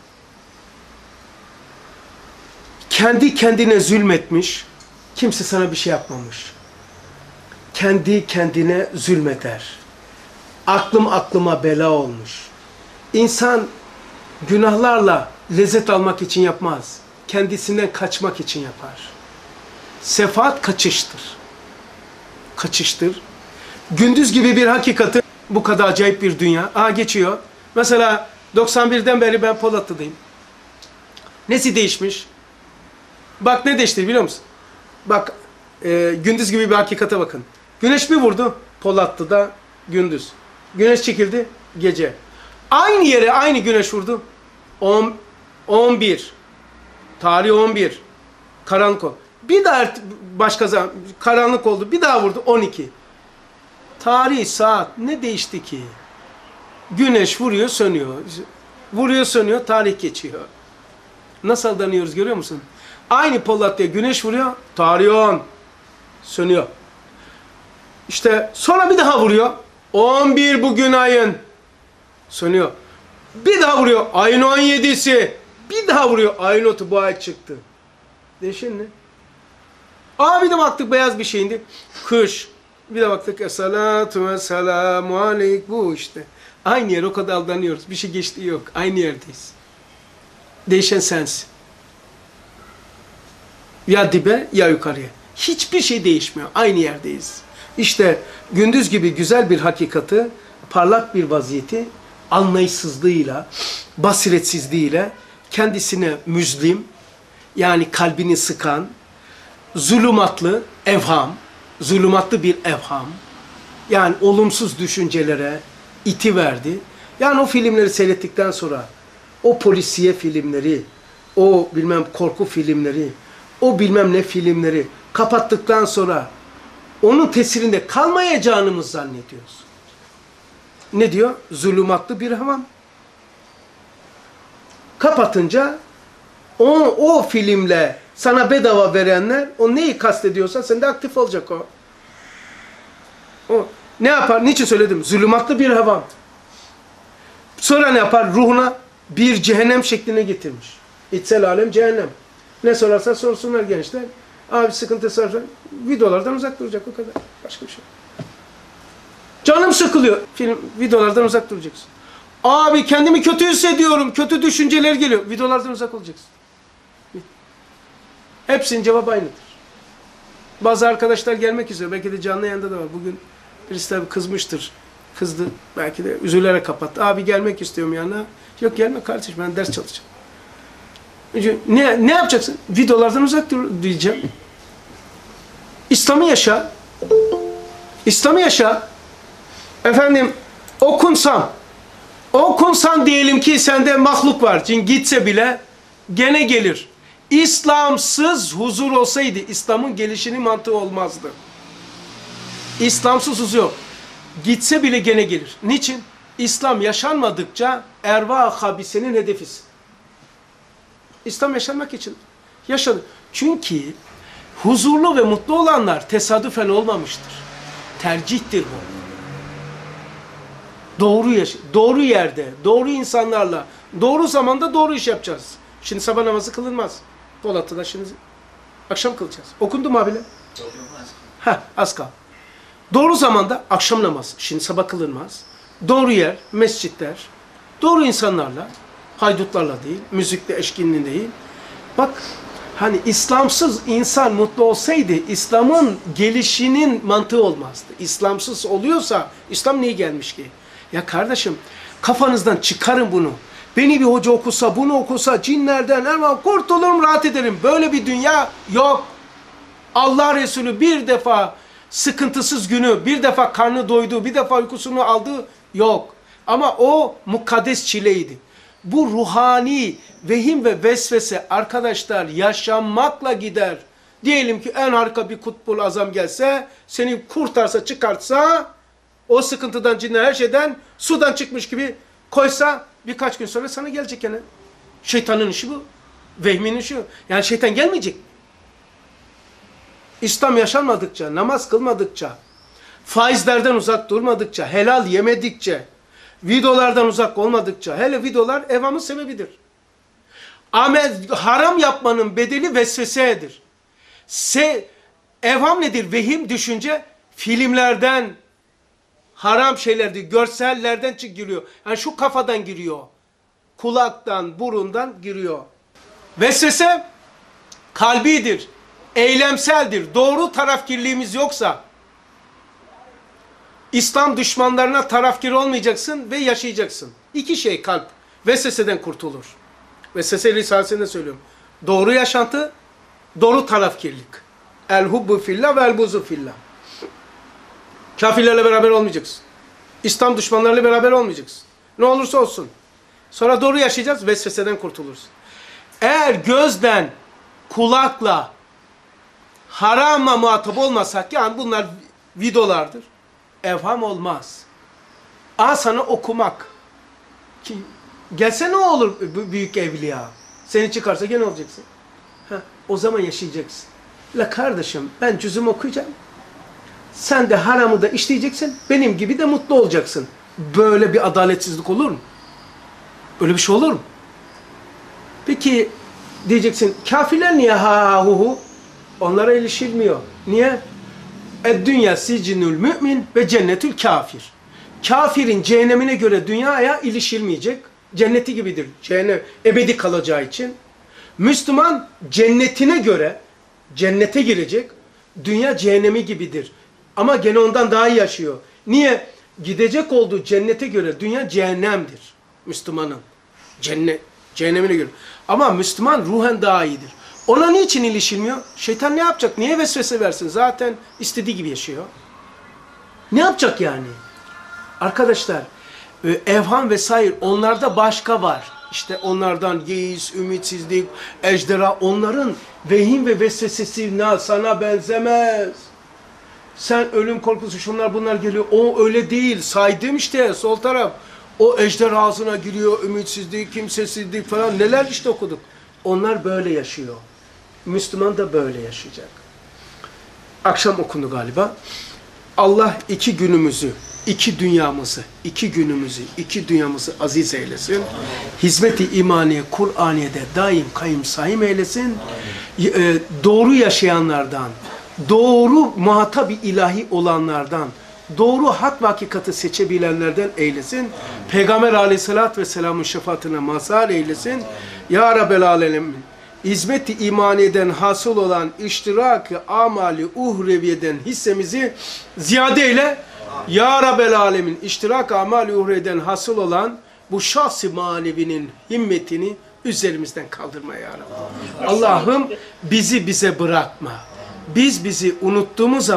Kendi kendine zulmetmiş, kimse sana bir şey yapmamış. Kendi kendine zulmeder. Aklım aklıma bela olmuş. İnsan günahlarla lezzet almak için yapmaz. Kendisinden kaçmak için yapar. Sefaat kaçıştır. Kaçıştır. Gündüz gibi bir hakikati, bu kadar acayip bir dünya. Geçiyor. Mesela 91'den beri ben Polatlı'dayım. Nesi değişmiş? Bak ne değişti biliyor musun? Bak gündüz gibi bir hakikate bakın. Güneş bir vurdu Polatlı'da gündüz. Güneş çekildi gece. Aynı yere aynı güneş vurdu. 11. Tarih 11. Karanlık oldu. Bir daha başka zaman karanlık oldu. Bir daha vurdu 12. Tarih, saat ne değişti ki? Güneş vuruyor, sönüyor. Vuruyor, sönüyor, tarih geçiyor. Nasıl aldanıyoruz görüyor musun? Aynı Polatlı'ya güneş vuruyor, tarih 10. Sönüyor. İşte sonra bir daha vuruyor. 11 bugün ayın. Sönüyor. Bir daha vuruyor. Ayın 17'si. Bir daha vuruyor. Ayın 10'u bu ay çıktı. Değişin ne? Bir de baktık beyaz bir şeyindi. Kış. Bir de baktık esselatu ve selamu aleyk. Bu işte. Aynı yer, o kadar aldanıyoruz. Bir şey geçtiği yok. Aynı yerdeyiz. Değişen sensin. Ya dibe ya yukarıya. Hiçbir şey değişmiyor. Aynı yerdeyiz. İşte gündüz gibi güzel bir hakikati, parlak bir vaziyeti, anlayışsızlığıyla, basiretsizliğiyle, kendisine müzlim, yani kalbini sıkan, zulümatlı evham, zulümatlı bir evham, Yani olumsuz düşüncelere itiverdi. Yani o filmleri seyrettikten sonra o polisiye filmleri, o bilmem korku filmleri, o bilmem ne filmleri kapattıktan sonra onun tesirinde kalmayacağını mı zannediyoruz? Ne diyor? Zulümatlı bir hamam. Kapatınca o filmle sana bedava verenler, o neyi kastediyorsa sende aktif olacak o. O ne yapar? Niçin söyledim? Zulümatlı bir hamam. Sonra ne yapar? Ruhuna bir cehennem şekline getirmiş. İçsel alem cehennem. Ne sorarsa sorsunlar gençler. Abi sıkıntısı varsa videolardan uzak duracak, o kadar. Başka bir şey. Canım sıkılıyor. Videolardan uzak duracaksın. Abi kendimi kötü hissediyorum. Kötü düşünceler geliyor. Videolardan uzak olacaksın. Hepsinin cevabı aynıdır. Bazı arkadaşlar gelmek istiyor. Belki de canlı yayında da var. Bugün birisi tabii kızmıştır. Kızdı. Belki de üzülerek kapattı. Abi gelmek istiyorum yanına. Yok gelme kardeşim, ben ders çalışacağım. Ne yapacaksın? Videolardan uzak dur diyeceğim. İslam'ı yaşa. İslam'ı yaşa. Efendim okunsan diyelim ki sende mahluk var. Cin gitse bile gene gelir. İslamsız huzur olsaydı İslam'ın gelişinin mantığı olmazdı. İslamsız huzur yok. Gitse bile gene gelir. Niçin? İslam yaşanmadıkça erva-ı habisenin hedefiz. İslam yaşanmak için yaşadı. Çünkü huzurlu ve mutlu olanlar tesadüfen olmamıştır. Tercihtir bu. Doğru yerde, doğru insanlarla, doğru zamanda doğru iş yapacağız. Şimdi sabah namazı kılınmaz. Polat'ta şimdi akşam kılacağız. Okundu mu abiyle? Az kal. Doğru zamanda akşam namazı. Şimdi sabah kılınmaz. Doğru yer, mescitler. Doğru insanlarla, haydutlarla değil, müzikle, eşkinliğinde değil. Bak, hani İslamsız insan mutlu olsaydı İslam'ın gelişinin mantığı olmazdı. İslamsız oluyorsa İslam niye gelmiş ki? Ya kardeşim, kafanızdan çıkarın bunu. Beni bir hoca okusa, bunu okusa, cinlerden hemen kurtulurum, rahat ederim. Böyle bir dünya yok. Allah Resulü bir defa sıkıntısız günü, bir defa karnı doydu, bir defa uykusunu aldı, yok. Ama o mukaddes çileydi. Bu ruhani vehim ve vesvese arkadaşlar yaşanmakla gider. Diyelim ki en harika bir kutbul azam gelse, seni kurtarsa, çıkartsa, o sıkıntıdan, cinler, her şeyden, sudan çıkmış gibi koysa, birkaç gün sonra sana gelecek yani. Şeytanın işi bu. Vehmin işi bu. Yani şeytan gelmeyecek. İslam yaşanmadıkça, namaz kılmadıkça, faizlerden uzak durmadıkça, helal yemedikçe, videolardan uzak olmadıkça, hele videolar evhamın sebebidir. Haram yapmanın bedeli vesvesedir. Evham nedir? Vehim, düşünce, filmlerden, haram şeylerdir, görsellerden giriyor. Yani şu kafadan giriyor. Kulaktan, burundan giriyor. Vesvese kalbidir, eylemseldir. Doğru tarafkirliğimiz yoksa, İslam düşmanlarına tarafkir olmayacaksın ve yaşayacaksın. İki şey kalp. Vesveseden kurtulur. Vesvese Risalesi'nde söylüyorum. Doğru yaşantı, doğru tarafkirlik. El hubbu fillah ve el buzu fillah. Kafirlerle beraber olmayacaksın. İslam düşmanlarıyla beraber olmayacaksın. Ne olursa olsun. Sonra doğru yaşayacağız, vesveseden kurtulursun. Eğer gözden, kulakla, haramla muhatap olmasak, yani bunlar videolardır. Evham olmaz. Sana okumak. Ki, gelse ne olur büyük evliya? Seni çıkarsa gene olacaksın. O zaman yaşayacaksın. La kardeşim, ben cüzüm okuyacağım. Sen de haramı da işleyeceksin. Benim gibi de mutlu olacaksın. Böyle bir adaletsizlik olur mu? Öyle bir şey olur mu? Peki diyeceksin, kafirler niye ha hu hu? Onlara ilişilmiyor. Niye? Dünya sicinül mümin ve cennetül kafir. Kafirin cehennemine göre dünyaya ilişilmeyecek. Cenneti gibidir. Cehennem ebedi kalacağı için. Müslüman cennetine göre cennete girecek. Dünya cehennemi gibidir. Ama gene ondan daha iyi yaşıyor. Niye? Gidecek olduğu cennete göre dünya cehennemdir. Müslümanın. Cehennemine göre. Ama Müslüman ruhen daha iyidir. Ona niçin ilişilmiyor? Şeytan ne yapacak? Niye vesvese versin? Zaten istediği gibi yaşıyor. Ne yapacak yani? Arkadaşlar, evham vesaire onlarda başka var. İşte onlardan yeis, ümitsizlik, ejderha, onların vehim ve vesvesesi sana benzemez. Sen ölüm korkusu, şunlar bunlar geliyor. O öyle değil. Saydım işte sol taraf. O ejderha ağzına giriyor, ümitsizlik, kimsesizlik falan. Neler işte okuduk. Onlar böyle yaşıyor. Müslüman da böyle yaşayacak. Akşam okundu galiba. Allah iki günümüzü, iki dünyamızı aziz eylesin. Hizmet-i imaniye, Kur'aniye'de daim kayım saim eylesin. Doğru yaşayanlardan, doğru muhatap-ı ilahi olanlardan, doğru hak ve hakikati seçebilenlerden eylesin. Peygamber aleyhissalatü vesselamın şefaatine mazhar eylesin. Ya Rabbel alemin. Hizmet-i imaniyeden hasıl olan iştirak-ı amali uhreviyeden hissemizi ziyade eyle. Ya Rabbel alemin, iştirak-ı amali uhreviyeden hasıl olan bu şahs-ı manevinin himmetini üzerimizden kaldırma ya Rabbi. Allah'ım bize bırakma. Bizi unuttuğumuz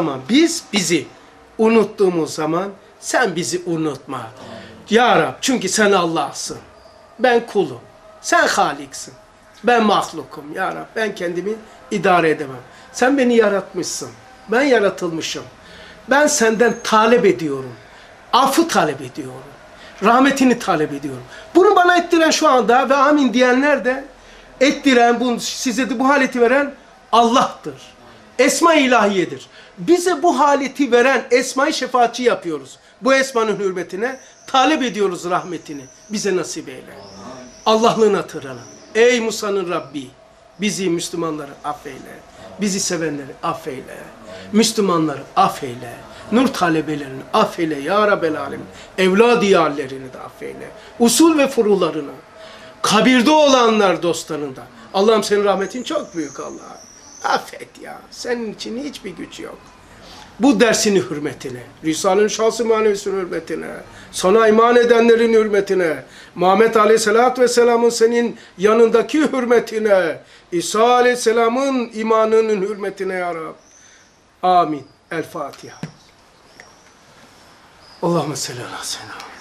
zaman, sen bizi unutma. Ya Rab, çünkü sen Allah'sın. Ben kulum. Sen Halik'sin. Ben mahlukum ya Rab. Ben kendimi idare edemem. Sen beni yaratmışsın. Ben yaratılmışım. Ben senden talep ediyorum. Affı talep ediyorum. Rahmetini talep ediyorum. Bunu bana ettiren şu anda ve amin diyenler de ettiren, size de bu haleti veren Allah'tır. Esma-i ilahiyedir. Bize bu haleti veren esma-i şefaatçi yapıyoruz. Bu esmanın hürmetine talep ediyoruz rahmetini. Bize nasip eyle. Allah'lığın hatırına. Ey Musa'nın Rabbi, bizi Müslümanları affeyle. Bizi sevenleri affeyle. Müslümanları affeyle. Nur talebelerini affeyle ya Rabbel alemin. Evlad-ı yârlerini de affeyle. Usul ve furularını. Kabirde olanlar dostlarını da. Allah'ım senin rahmetin çok büyük Allah'ım. Affet ya. Senin için hiçbir güç yok. Bu dersini hürmetine, Risale'nin şahsı manevisi hürmetine, sana iman edenlerin hürmetine, Muhammed Aleyhisselatü Vesselam'ın senin yanındaki hürmetine, İsa Aleyhisselam'ın imanının hürmetine ya Rab. Amin. El Fatiha. Allahümme salli ala seyyidina.